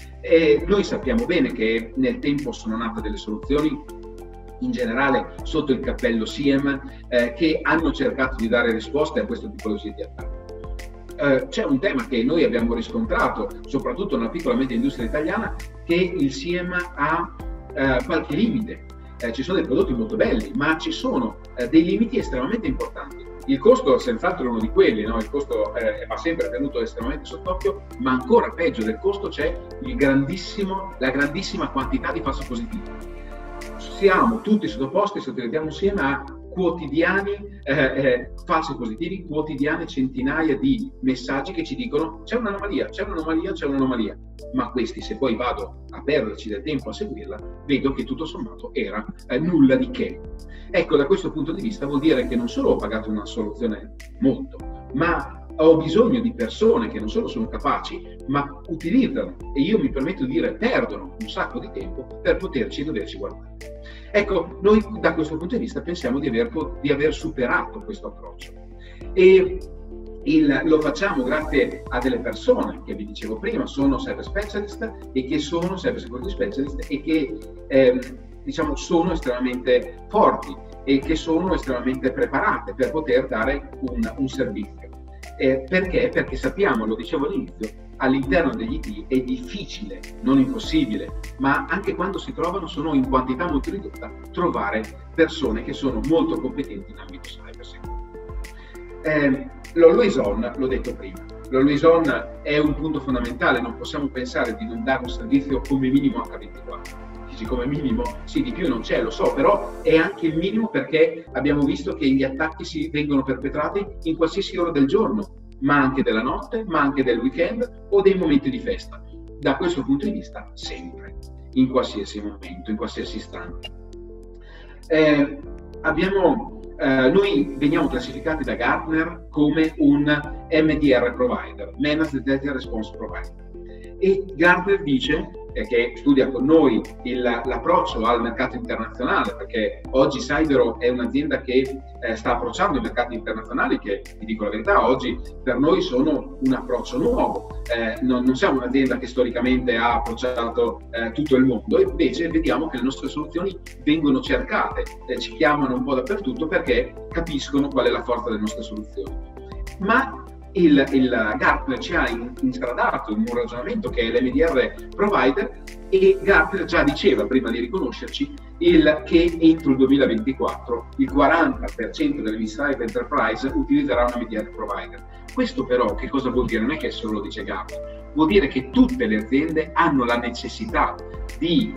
E noi sappiamo bene che nel tempo sono nate delle soluzioni, in generale sotto il cappello S I E M, eh, che hanno cercato di dare risposte a questo tipologia di attacchi. Uh, c'è un tema che noi abbiamo riscontrato, soprattutto nella piccola e media industria italiana, che il S I E M ha uh, qualche limite. Uh, ci sono dei prodotti molto belli, ma ci sono uh, dei limiti estremamente importanti. Il costo senz'altro è uno di quelli, no? Il costo eh, va sempre tenuto estremamente sott'occhio, ma ancora peggio del costo c'è il grandissimo, la grandissima quantità di falsi positivi. Siamo tutti sottoposti, se utilizziamo S I E M, a quotidiani eh, eh, falsi positivi, quotidiane centinaia di messaggi che ci dicono c'è un'anomalia, c'è un'anomalia, c'è un'anomalia, ma questi, se poi vado a perderci del tempo a seguirla, vedo che tutto sommato era eh, nulla di che. Ecco, da questo punto di vista vuol dire che non solo ho pagato una soluzione molto, ma ho bisogno di persone che non solo sono capaci, ma utilizzano, e io mi permetto di dire perdono un sacco di tempo per poterci doverci guardare. Ecco, noi da questo punto di vista pensiamo di aver, di aver superato questo approccio e il, lo facciamo grazie a delle persone che vi dicevo prima sono cyber specialist e che sono cyber security specialist e che ehm, diciamo, sono estremamente forti e che sono estremamente preparate per poter dare un, un servizio. Eh, perché? Perché sappiamo, lo dicevo all'inizio, all'interno degli I T è difficile, non impossibile, ma anche quando si trovano sono in quantità molto ridotta, trovare persone che sono molto competenti in ambito cybersecurity. Eh, l'Always On, l'ho detto prima, l'Always On è un punto fondamentale, non possiamo pensare di non dare un servizio come minimo acca ventiquattro. Dici come minimo? Sì, di più non c'è, lo so, però è anche il minimo perché abbiamo visto che gli attacchi si vengono perpetrati in qualsiasi ora del giorno, ma anche della notte, ma anche del weekend o dei momenti di festa. Da questo punto di vista, sempre, in qualsiasi momento, in qualsiasi istante. Eh, abbiamo, eh, noi veniamo classificati da Gartner come un M D R provider, Managed Data Response Provider. E Gartner dice, eh, che studia con noi il, l'approccio al mercato internazionale, perché oggi Cybero è un'azienda che eh, sta approcciando i mercati internazionali, che, vi dico la verità, oggi per noi sono un approccio nuovo. Eh, non, non siamo un'azienda che storicamente ha approcciato eh, tutto il mondo, e invece vediamo che le nostre soluzioni vengono cercate, eh, ci chiamano un po' dappertutto perché capiscono qual è la forza delle nostre soluzioni. Ma Il, il Gartner ci ha instradato in un ragionamento che è l'M D R provider, e Gartner già diceva prima di riconoscerci il, che entro il duemilaventiquattro il quaranta per cento delle mid-size enterprise utilizzerà un M D R provider. Questo però che cosa vuol dire? Non è che solo lo dice Gartner, vuol dire che tutte le aziende hanno la necessità di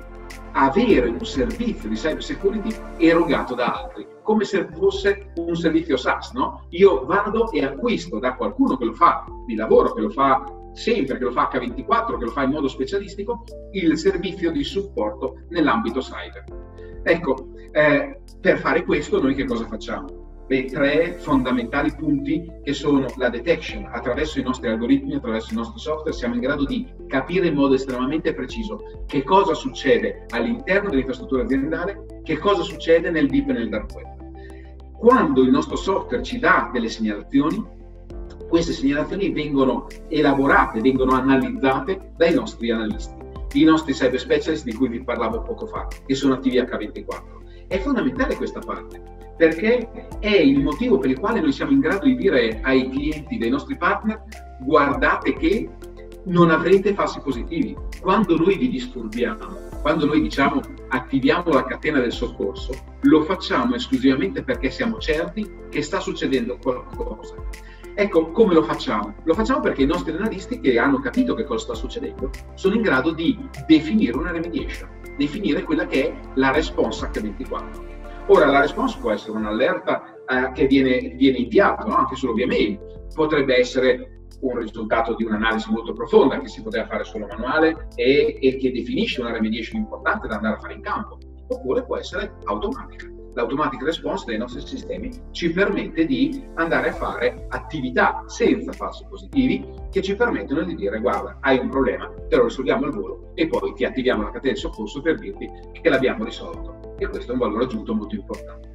avere un servizio di cyber security erogato da altri, come se fosse un servizio SaaS, no? Io vado e acquisto da qualcuno che lo fa di lavoro, che lo fa sempre, che lo fa acca ventiquattro, che lo fa in modo specialistico, il servizio di supporto nell'ambito cyber. Ecco, eh, per fare questo noi che cosa facciamo? Beh, tre fondamentali punti che sono la detection. Attraverso i nostri algoritmi, attraverso i nostri software siamo in grado di capire in modo estremamente preciso che cosa succede all'interno dell'infrastruttura aziendale, che cosa succede nel deep e nel dark web. Quando il nostro software ci dà delle segnalazioni, queste segnalazioni vengono elaborate, vengono analizzate dai nostri analisti, i nostri cyber specialist di cui vi parlavo poco fa, che sono attivi acca ventiquattro. È fondamentale questa parte, perché è il motivo per il quale noi siamo in grado di dire ai clienti dei nostri partner: guardate che non avrete falsi positivi. Quando noi vi disturbiamo, quando noi diciamo attiviamo la catena del soccorso, lo facciamo esclusivamente perché siamo certi che sta succedendo qualcosa. Ecco, come lo facciamo? Lo facciamo perché i nostri analisti, che hanno capito che cosa sta succedendo, sono in grado di definire una remediation, definire quella che è la response acca ventiquattro. Ora, la response può essere un'allerta eh, che viene, viene inviata, no? Anche solo via mail, potrebbe essere un risultato di un'analisi molto profonda che si poteva fare solo manuale e, e che definisce una remediation importante da andare a fare in campo, oppure può essere automatica. L'automatic response dei nostri sistemi ci permette di andare a fare attività senza falsi positivi, che ci permettono di dire: guarda, hai un problema, te lo risolviamo al volo e poi ti attiviamo la catena di soccorso per dirti che l'abbiamo risolto. E questo è un valore aggiunto molto importante.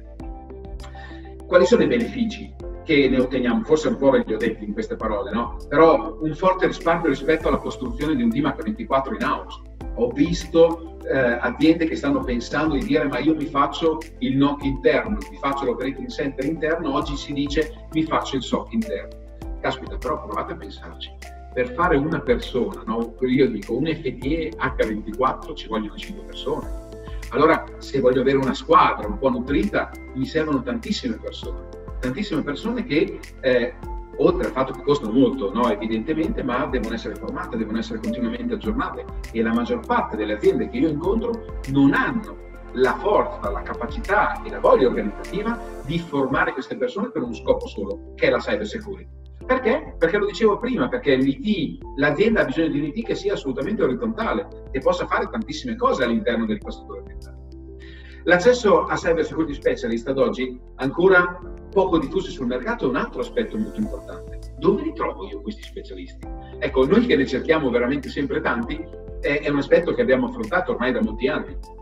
Quali sono i benefici che ne otteniamo? Forse un po' ve li ho detti in queste parole, no? Però un forte risparmio rispetto alla costruzione di un team acca ventiquattro in house. Ho visto eh, aziende che stanno pensando di dire: ma io mi faccio il N O C interno, mi faccio l'operating center interno. Oggi si dice: mi faccio il S O C interno. Caspita, però provate a pensarci. Per fare una persona, no? Io dico un F T E acca ventiquattro ci vogliono cinque persone. Allora, se voglio avere una squadra un po' nutrita, mi servono tantissime persone. Tantissime persone che, eh, oltre al fatto che costano molto, no, evidentemente, ma devono essere formate, devono essere continuamente aggiornate, e la maggior parte delle aziende che io incontro non hanno la forza, la capacità e la voglia organizzativa di formare queste persone per uno scopo solo, che è la cyber security. Perché? Perché lo dicevo prima, perché l'I T, l'azienda ha bisogno di un I T che sia assolutamente orizzontale, che possa fare tantissime cose all'interno dell'infrastruttura aziendale. L'accesso a cyber security specialist ad oggi, ancora poco diffusi sul mercato, è un altro aspetto molto importante. Dove li trovo io questi specialisti? Ecco, noi che ne cerchiamo veramente sempre tanti, è, è un aspetto che abbiamo affrontato ormai da molti anni.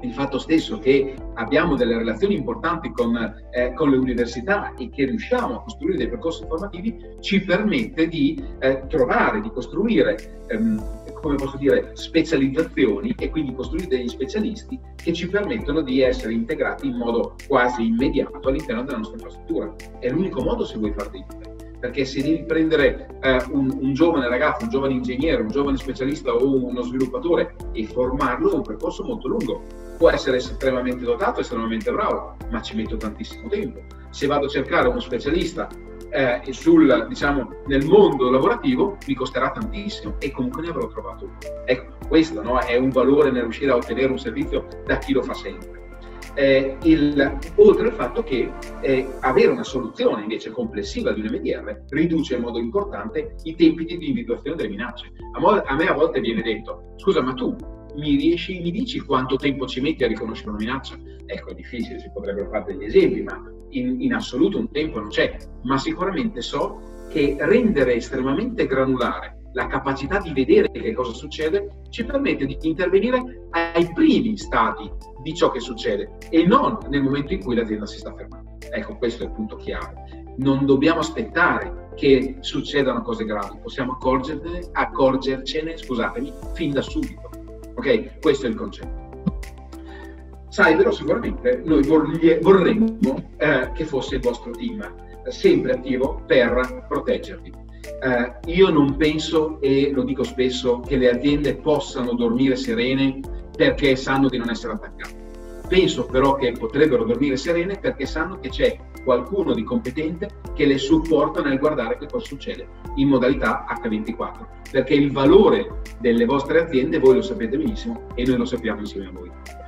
il fatto stesso che abbiamo delle relazioni importanti con, eh, con le università e che riusciamo a costruire dei percorsi formativi ci permette di eh, trovare, di costruire, ehm, come posso dire, specializzazioni e quindi costruire degli specialisti che ci permettono di essere integrati in modo quasi immediato all'interno della nostra infrastruttura. È l'unico modo se vuoi fare dei numeri. Perché se devi prendere eh, un, un giovane ragazzo, un giovane ingegnere, un giovane specialista o uno sviluppatore e formarlo è un percorso molto lungo. Può essere estremamente dotato, estremamente bravo, ma ci metto tantissimo tempo. Se vado a cercare uno specialista eh, sul, diciamo, nel mondo lavorativo, mi costerà tantissimo e comunque ne avrò trovato uno. Ecco, questo, no, è un valore nel riuscire a ottenere un servizio da chi lo fa sempre. Eh, il, oltre al fatto che eh, avere una soluzione invece complessiva di un M D R riduce in modo importante i tempi di individuazione delle minacce. A, mo- a me a volte viene detto: scusa, ma tu mi riesci, mi dici quanto tempo ci metti a riconoscere una minaccia? Ecco, è difficile, si potrebbero fare degli esempi, ma in, in assoluto un tempo non c'è. Ma sicuramente so che rendere estremamente granulare la capacità di vedere che cosa succede ci permette di intervenire ai primi stadi di ciò che succede e non nel momento in cui l'azienda si sta fermando. Ecco, questo è il punto chiave. Non dobbiamo aspettare che succedano cose gravi, possiamo accorgercene, accorgercene, scusatemi, fin da subito. Ok? Questo è il concetto. Cyber, sicuramente noi vorremmo eh, che fosse il vostro team sempre attivo per proteggervi. Uh, io non penso, e lo dico spesso, che le aziende possano dormire serene perché sanno di non essere attaccate. Penso però che potrebbero dormire serene perché sanno che c'è qualcuno di competente che le supporta nel guardare che cosa succede in modalità acca ventiquattro, perché il valore delle vostre aziende voi lo sapete benissimo e noi lo sappiamo insieme a voi.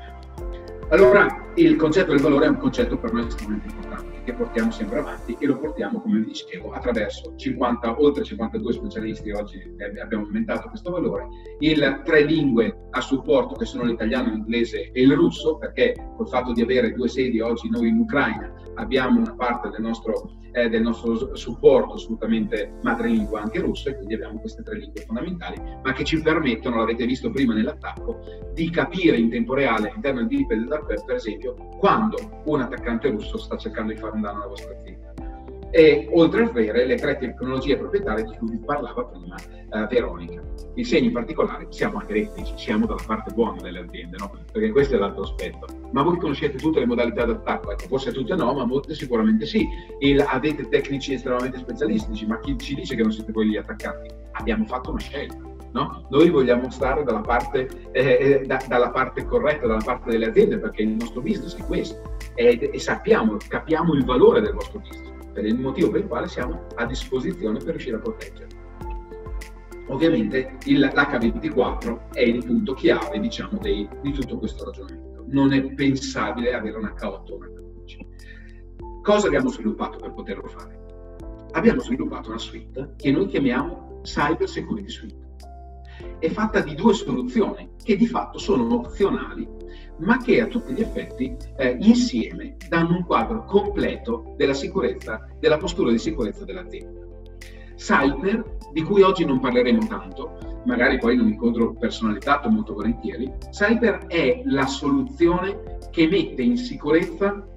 Allora, il concetto del valore è un concetto per noi estremamente importante, che portiamo sempre avanti e lo portiamo, come vi dicevo, attraverso cinquanta, oltre cinquantadue specialisti. Oggi abbiamo aumentato questo valore, il tre lingue a supporto che sono l'italiano, l'inglese e il russo, perché col fatto di avere due sedi oggi noi in Ucraina abbiamo una parte del nostro, eh, del nostro supporto assolutamente madrelingua anche russo, e quindi abbiamo queste tre lingue fondamentali, ma che ci permettono, l'avete visto prima nell'attacco, di capire in tempo reale all'interno del deep del dark web, per esempio, quando un attaccante russo sta cercando di fare un danno alla vostra azienda. E oltre a avere le tre tecnologie proprietarie di cui vi parlava prima eh, Veronica. Il segno in particolare, siamo anche tecnici, siamo dalla parte buona delle aziende, no? Perché questo è l'altro aspetto. Ma voi conoscete tutte le modalità d'attacco? Ecco, forse tutte no, ma molte sicuramente sì. Il, avete tecnici estremamente specialistici, ma chi ci dice che non siete voi gli attaccanti? Abbiamo fatto una scelta. No? Noi vogliamo stare dalla parte, eh, da, dalla parte corretta, dalla parte delle aziende, perché il nostro business è questo e, e sappiamo, capiamo il valore del vostro business, per il motivo per il quale siamo a disposizione per riuscire a proteggerlo. Ovviamente l'acca ventiquattro è il punto chiave, diciamo, dei, di tutto questo ragionamento. Non è pensabile avere un acca otto o un acca dodici. Cosa abbiamo sviluppato per poterlo fare? Abbiamo sviluppato una suite che noi chiamiamo Cyber Security Suite. È fatta di due soluzioni che di fatto sono opzionali, ma che a tutti gli effetti eh, insieme danno un quadro completo della sicurezza, della postura di sicurezza dell'azienda. Cyber, di cui oggi non parleremo tanto, magari poi in un incontro personalizzato molto volentieri, Cyber è la soluzione che mette in sicurezza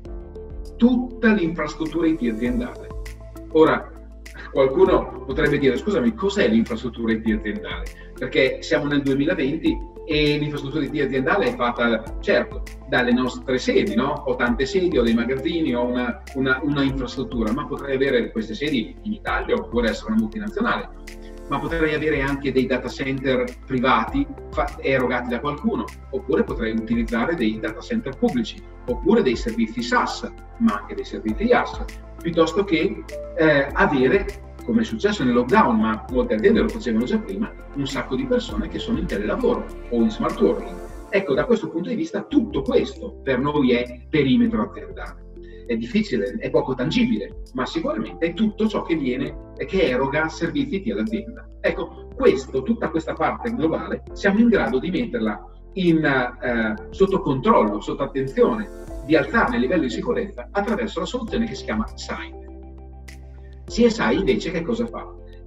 tutta l'infrastruttura I T aziendale. Ora, qualcuno potrebbe dire: scusami, cos'è l'infrastruttura I T aziendale? Perché siamo nel duemilaventi e l'infrastruttura I T aziendale è fatta, certo, dalle nostre sedi, no? Ho tante sedi, ho dei magazzini, ho una, una, una infrastruttura, ma potrei avere queste sedi in Italia oppure essere una multinazionale, ma potrei avere anche dei data center privati erogati da qualcuno, oppure potrei utilizzare dei data center pubblici, oppure dei servizi SaaS, ma anche dei servizi IaaS, piuttosto che eh, avere, come è successo nel lockdown, ma molte aziende lo facevano già prima, un sacco di persone che sono in telelavoro o in smart working. Ecco, da questo punto di vista tutto questo per noi è perimetro aziendale. È difficile, è poco tangibile, ma sicuramente è tutto ciò che viene e che eroga servizi I T all'azienda. Ecco, questo, tutta questa parte globale siamo in grado di metterla in, eh, sotto controllo, sotto attenzione, di alzarne il livello di sicurezza attraverso la soluzione che si chiama C S I. C S I invece che cosa fa?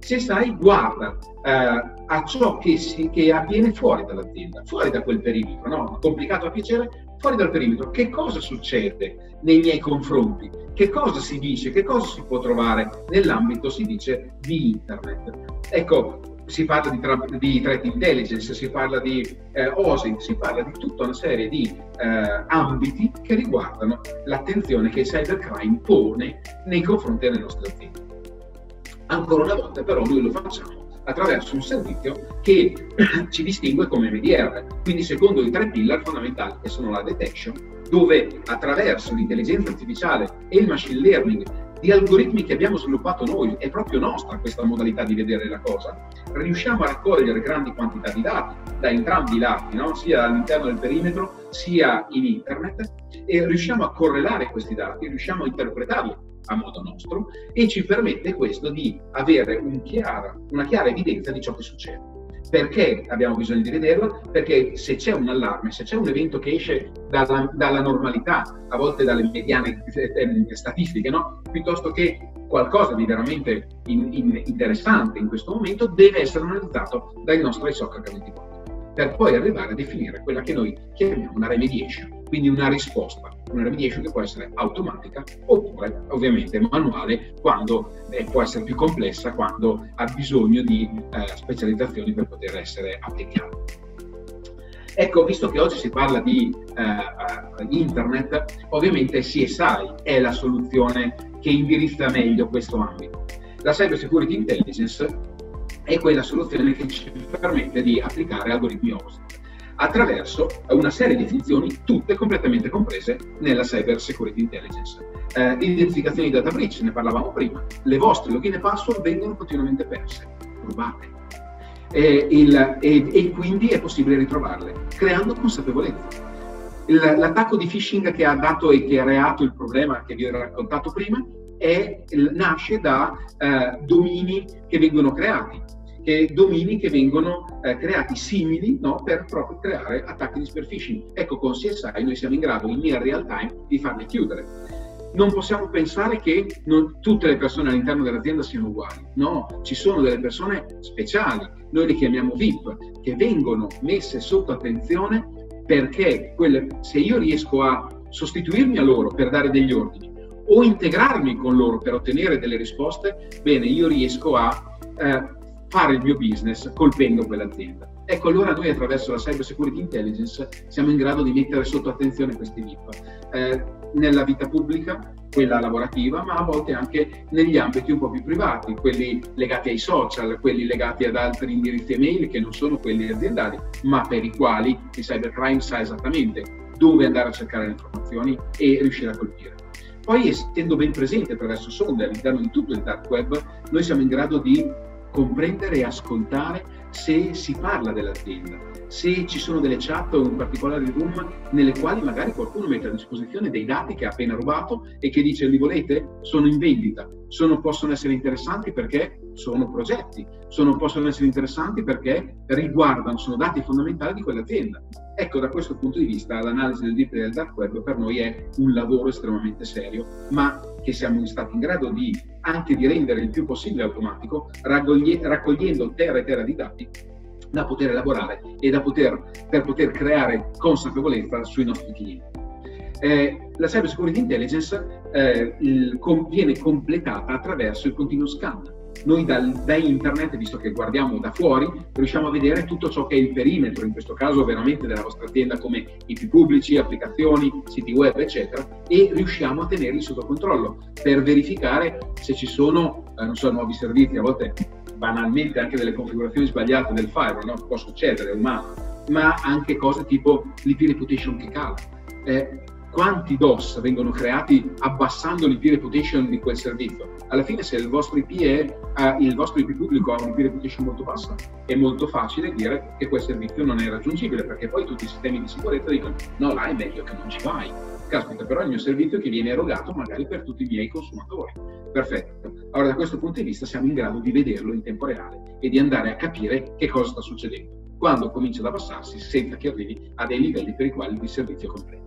C S I guarda eh, a ciò che, si, che avviene fuori dall'azienda, fuori da quel perimetro, no? Complicato a piacere, fuori dal perimetro. Che cosa succede nei miei confronti? Che cosa si dice? Che cosa si può trovare nell'ambito, si dice, di internet? Ecco, si parla di, tra, di threat intelligence, si parla di eh, O S I N T, si parla di tutta una serie di eh, ambiti che riguardano l'attenzione che il cybercrime pone nei confronti delle nostre aziende. Ancora una volta però noi lo facciamo attraverso un servizio che ci distingue come M D R, quindi secondo i tre pillar fondamentali che sono la detection, dove attraverso l'intelligenza artificiale e il machine learning di algoritmi che abbiamo sviluppato noi, è proprio nostra questa modalità di vedere la cosa, riusciamo a raccogliere grandi quantità di dati da entrambi i lati, no? Sia all'interno del perimetro sia in internet, e riusciamo a correlare questi dati, riusciamo a interpretarli a modo nostro, e ci permette questo di avere un chiara, una chiara evidenza di ciò che succede. Perché abbiamo bisogno di vederlo? Perché se c'è un allarme, se c'è un evento che esce dalla, dalla normalità, a volte dalle mediane eh, statistiche, no? Piuttosto che qualcosa di veramente in, in interessante in questo momento, deve essere analizzato dai nostri I S O C acca ventiquattro, per poi arrivare a definire quella che noi chiamiamo una remediation, quindi una risposta, una remediation che può essere automatica oppure ovviamente manuale, quando eh, può essere più complessa, quando ha bisogno di eh, specializzazioni per poter essere applicata. Ecco, visto che oggi si parla di eh, internet, ovviamente C S I è la soluzione che indirizza meglio questo ambito. La Cyber Security Intelligence è quella soluzione che ci permette di applicare algoritmi O S I N T attraverso una serie di funzioni, tutte completamente comprese nella Cyber Security Intelligence. Eh, identificazioni di data breach, ne parlavamo prima, le vostre login e password vengono continuamente perse, rubate, eh, il, e, e quindi è possibile ritrovarle, creando consapevolezza. L'attacco di phishing che ha dato e che ha creato il problema che vi ho raccontato prima è, nasce da eh, domini che vengono creati, che domini che vengono eh, creati simili, no, per proprio creare attacchi di spear phishing. Ecco, con C S I noi siamo in grado in near real time di farli chiudere. Non possiamo pensare che non, tutte le persone all'interno dell'azienda siano uguali. No, ci sono delle persone speciali, noi le chiamiamo V I P, che vengono messe sotto attenzione perché quelle, se io riesco a sostituirmi a loro per dare degli ordini o integrarmi con loro per ottenere delle risposte, bene, io riesco a eh, fare il mio business colpendo quell'azienda. Ecco, allora noi attraverso la Cyber Security Intelligence siamo in grado di mettere sotto attenzione questi V I P eh, nella vita pubblica, quella lavorativa, ma a volte anche negli ambiti un po' più privati, quelli legati ai social, quelli legati ad altri indirizzi email che non sono quelli aziendali, ma per i quali il cybercrime sa esattamente dove andare a cercare le informazioni e riuscire a colpire. Poi, essendo ben presente attraverso sonde all'interno di tutto il dark web, noi siamo in grado di comprendere e ascoltare se si parla dell'azienda, se ci sono delle chat o in particolare room nelle quali magari qualcuno mette a disposizione dei dati che ha appena rubato e che dice: li volete? Sono in vendita, sono, possono essere interessanti perché sono progetti, sono, possono essere interessanti perché riguardano, sono dati fondamentali di quell'azienda. Ecco, da questo punto di vista l'analisi del deep e del dark web per noi è un lavoro estremamente serio, ma che siamo stati in grado di anche di rendere il più possibile automatico, raccogliendo terra e terra di dati da poter elaborare e da poter, per poter creare consapevolezza sui nostri clienti. Eh, la Cyber Security Intelligence eh, il, com, viene completata attraverso il continuo scan. Noi dal, da internet, visto che guardiamo da fuori, riusciamo a vedere tutto ciò che è il perimetro, in questo caso veramente della vostra azienda, come I P pubblici, applicazioni, siti web, eccetera, e riusciamo a tenerli sotto controllo per verificare se ci sono, eh, non so, nuovi servizi, a volte banalmente anche delle configurazioni sbagliate del firewall, no? Può succedere, è umano, ma anche cose tipo l'I P reputation che cala. Eh, quanti D O S vengono creati abbassando l'I P reputation di quel servizio? Alla fine, se il vostro I P è uh, il vostro I P pubblico ha un I P reputation molto bassa, è molto facile dire che quel servizio non è raggiungibile, perché poi tutti i sistemi di sicurezza dicono: no, là è meglio che non ci vai. Caspita, però è il mio servizio che viene erogato magari per tutti i miei consumatori. Perfetto. Allora, da questo punto di vista siamo in grado di vederlo in tempo reale e di andare a capire che cosa sta succedendo quando comincia ad abbassarsi, senza che arrivi a dei livelli per i quali il servizio è completo.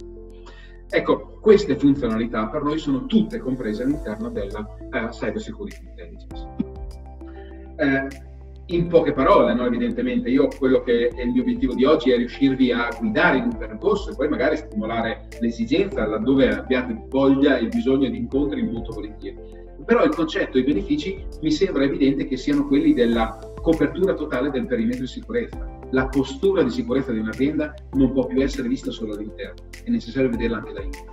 Ecco, queste funzionalità per noi sono tutte comprese all'interno della uh, Cyber Security Intelligence. Eh, in poche parole, no? Evidentemente, io quello che è il mio obiettivo di oggi è riuscirvi a guidare in un percorso e poi magari stimolare l'esigenza laddove abbiate voglia e bisogno di incontri molto volentieri. Però il concetto e i benefici mi sembra evidente che siano quelli della copertura totale del perimetro di sicurezza. La postura di sicurezza di un'azienda non può più essere vista solo all'interno, è necessario vederla anche da interno.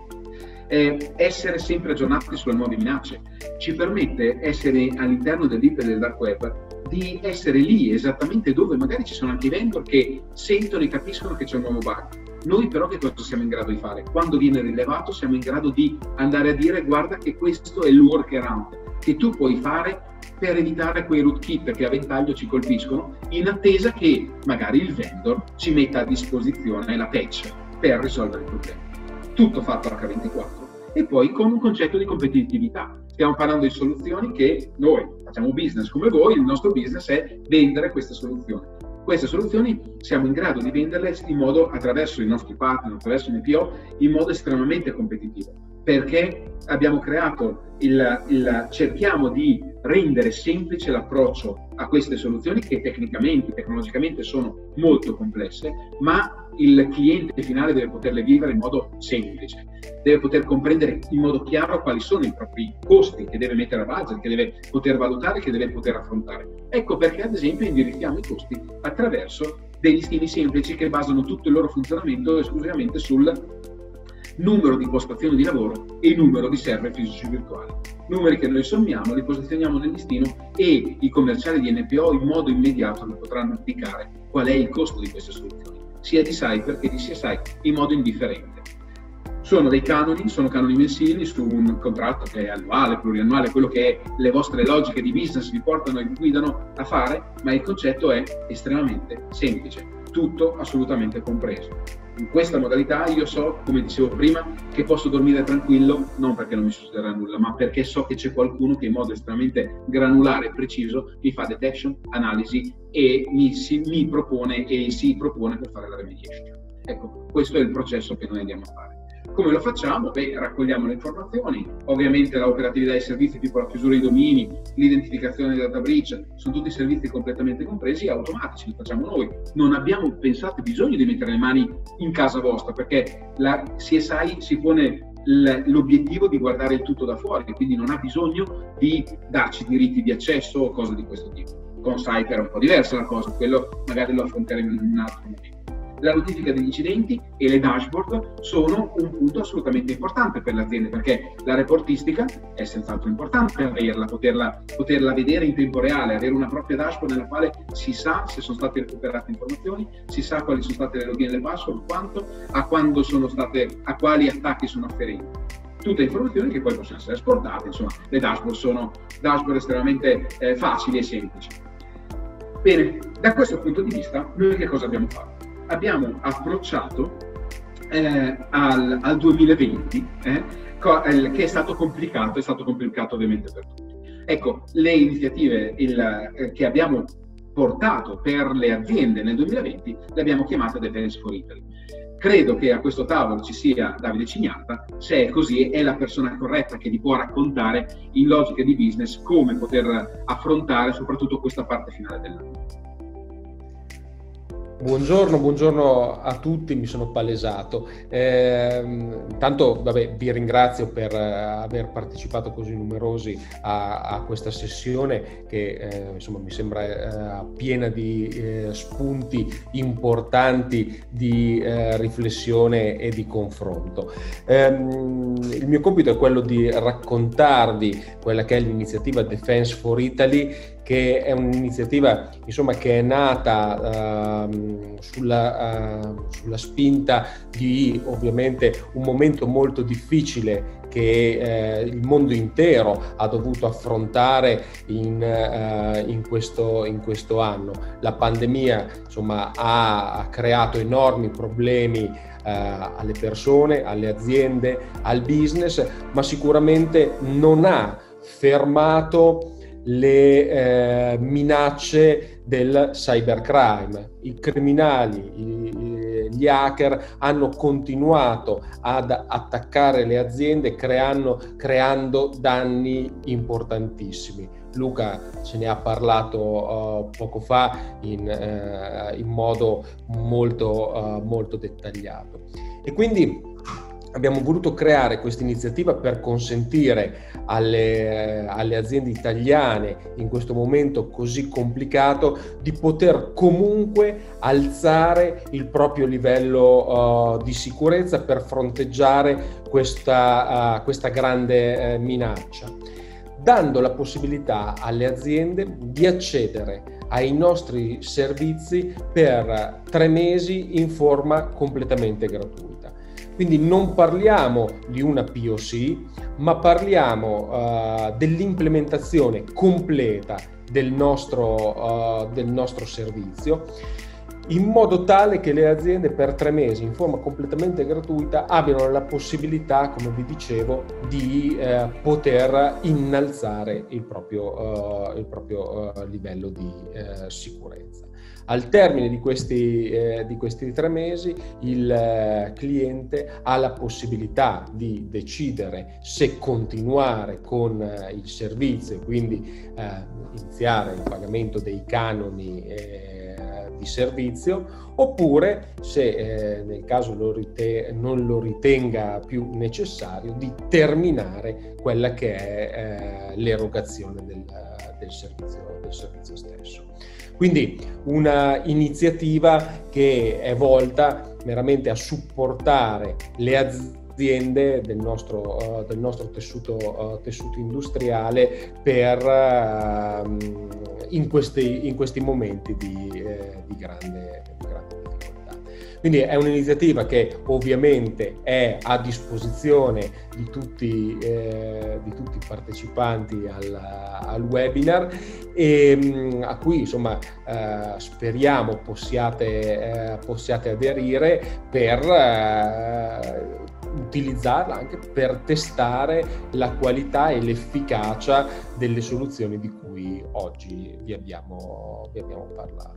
Eh, essere sempre aggiornati sulle nuove minacce ci permette essere all'interno del deep e del dark web, di essere lì esattamente dove magari ci sono anche i vendor che sentono e capiscono che c'è un nuovo bug. Noi però che cosa siamo in grado di fare? Quando viene rilevato siamo in grado di andare a dire guarda che questo è il workaround che tu puoi fare per evitare quei rootkit che a ventaglio ci colpiscono, in attesa che magari il vendor ci metta a disposizione la patch per risolvere il problema. Tutto fatto acca ventiquattro e poi con un concetto di competitività. Stiamo parlando di soluzioni che noi facciamo business come voi, il nostro business è vendere queste soluzioni. Queste soluzioni siamo in grado di venderle in modo, attraverso i nostri partner, attraverso un I P O, in modo estremamente competitivo, perché abbiamo creato il, il cerchiamo di rendere semplice l'approccio a queste soluzioni che tecnicamente, tecnologicamente sono molto complesse, ma il cliente finale deve poterle vivere in modo semplice, deve poter comprendere in modo chiaro quali sono i propri costi che deve mettere a budget, che deve poter valutare, che deve poter affrontare. Ecco perché ad esempio indirizziamo i costi attraverso degli stili semplici che basano tutto il loro funzionamento esclusivamente sul numero di postazioni di lavoro e numero di server fisici virtuali. Numeri che noi sommiamo, li posizioniamo nel listino e i commerciali di N P O in modo immediato li potranno indicare qual è il costo di queste soluzioni, sia di Cyber che di C S I, in modo indifferente. Sono dei canoni, sono canoni mensili su un contratto che è annuale, pluriannuale, quello che le vostre logiche di business vi portano e vi guidano a fare, ma il concetto è estremamente semplice, tutto assolutamente compreso. In questa modalità io so, come dicevo prima, che posso dormire tranquillo, non perché non mi succederà nulla, ma perché so che c'è qualcuno che in modo estremamente granulare e preciso mi fa detection, analisi e mi, si, mi propone e si propone per fare la remediation. Ecco, questo è il processo che noi andiamo a fare. Come lo facciamo? Beh, raccogliamo le informazioni, ovviamente la operatività dei servizi tipo la chiusura dei domini, l'identificazione dei data breach, sono tutti servizi completamente compresi e automatici, li facciamo noi. Non abbiamo pensato bisogno di mettere le mani in casa vostra, perché la C S I si pone l'obiettivo di guardare il tutto da fuori e quindi non ha bisogno di darci diritti di accesso o cose di questo tipo. Con Cyber è un po' diversa la cosa, quello magari lo affronteremo in un altro momento. La notifica degli incidenti e le dashboard sono un punto assolutamente importante per le aziende, perché la reportistica è senz'altro importante averla, poterla, poterla vedere in tempo reale, avere una propria dashboard nella quale si sa se sono state recuperate informazioni, si sa quali sono state le login e le password, quanto, a quando sono state, a quali attacchi sono afferenti. Tutte informazioni che poi possono essere esportate, insomma, le dashboard sono dashboard estremamente eh, facili e semplici. Bene, da questo punto di vista, noi che cosa abbiamo fatto? Abbiamo approcciato eh, al, al duemilaventi, eh, co- eh, che è stato complicato, è stato complicato ovviamente per tutti. Ecco, le iniziative il, eh, che abbiamo portato per le aziende nel duemilaventi le abbiamo chiamate Defense for Italy. Credo che a questo tavolo ci sia Davide Cignata, se è così è la persona corretta che vi può raccontare in logica di business come poter affrontare soprattutto questa parte finale dell'anno. Buongiorno, buongiorno a tutti, mi sono palesato. Eh, intanto vabbè, vi ringrazio per aver partecipato così numerosi a, a questa sessione che eh, insomma mi sembra eh, piena di eh, spunti importanti di eh, riflessione e di confronto. Eh, il mio compito è quello di raccontarvi quella che è l'iniziativa Defense for Italy, che è un'iniziativa insomma che è nata uh, sulla, uh, sulla spinta di ovviamente un momento molto difficile che eh, il mondo intero ha dovuto affrontare in, uh, in, questo, in questo anno. La pandemia insomma ha, ha creato enormi problemi uh, alle persone, alle aziende, al business, ma sicuramente non ha fermato le eh, minacce del cybercrime. I criminali, i, gli hacker hanno continuato ad attaccare le aziende creando, creando danni importantissimi. Luca ce ne ha parlato uh, poco fa in, uh, in modo molto, uh, molto dettagliato. E quindi abbiamo voluto creare questa iniziativa per consentire alle, alle aziende italiane in questo momento così complicato di poter comunque alzare il proprio livello uh, di sicurezza per fronteggiare questa, uh, questa grande uh, minaccia, dando la possibilità alle aziende di accedere ai nostri servizi per tre mesi in forma completamente gratuita. Quindi non parliamo di una P O C, ma parliamo uh, dell'implementazione completa del nostro, uh, del nostro servizio, in modo tale che le aziende per tre mesi in forma completamente gratuita abbiano la possibilità, come vi dicevo, di uh, poter innalzare il proprio, uh, il proprio uh, livello di uh, sicurezza. Al termine di questi, eh, di questi tre mesi il eh, cliente ha la possibilità di decidere se continuare con eh, il servizio, quindi eh, iniziare il pagamento dei canoni eh, di servizio, oppure se eh, nel caso lo rite- non lo ritenga più necessario, di terminare quella che è eh, l'erogazione del, del servizio, del servizio stesso. Quindi una iniziativa che è volta veramente a supportare le aziende del nostro, uh, del nostro tessuto, uh, tessuto industriale per, uh, in, questi, in questi momenti di, eh, di grande, di grande difficoltà. Quindi è un'iniziativa che ovviamente è a disposizione di tutti, eh, di tutti i partecipanti al, al webinar e a cui insomma eh, speriamo possiate, eh, possiate aderire per eh, utilizzarla anche per testare la qualità e l'efficacia delle soluzioni di cui oggi vi abbiamo, vi abbiamo parlato.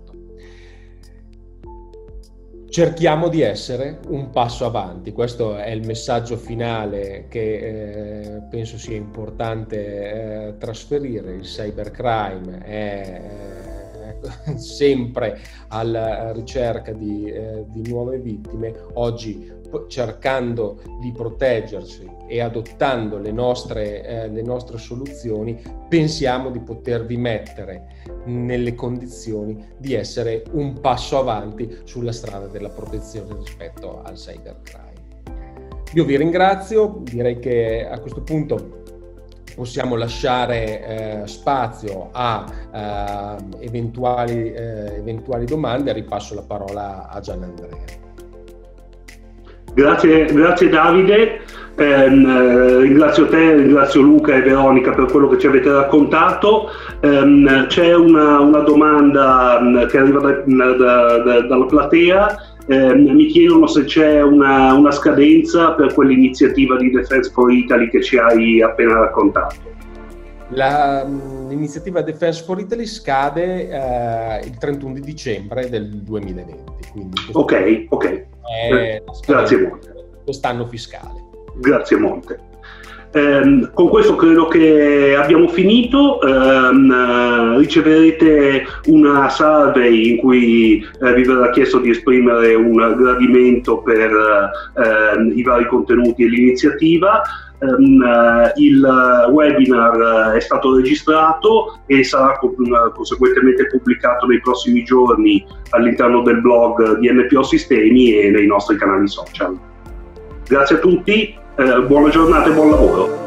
Cerchiamo di essere un passo avanti, questo è il messaggio finale che eh, penso sia importante eh, trasferire. Il cybercrime è eh, sempre alla ricerca di, eh, di nuove vittime, oggi cercando di proteggersi e adottando le nostre, eh, le nostre soluzioni, pensiamo di potervi mettere nelle condizioni di essere un passo avanti sulla strada della protezione rispetto al cybercrime. Io vi ringrazio, direi che a questo punto possiamo lasciare eh, spazio a eh, eventuali, eh, eventuali domande. Ripasso la parola a Gianandrea. Grazie, grazie Davide, eh, ringrazio te, ringrazio Luca e Veronica per quello che ci avete raccontato. Eh, c'è una, una domanda che arriva da, da, da, dalla platea, eh, mi chiedono se c'è una, una scadenza per quell'iniziativa di Defense for Italy che ci hai appena raccontato. La, l'iniziativa Defense for Italy scade eh, il trentuno di dicembre del duemilaventi. Quindi ok, ok. È Grazie molte. Quest'anno fiscale. Grazie molte. Eh, con questo credo che abbiamo finito. Eh, riceverete una survey in cui eh, vi verrà chiesto di esprimere un gradimento per eh, i vari contenuti e l'iniziativa. Um, uh, il webinar uh, è stato registrato e sarà co- uh, conseguentemente pubblicato nei prossimi giorni all'interno del blog di N P O Sistemi e nei nostri canali social. Grazie a tutti, uh, buona giornata e buon lavoro.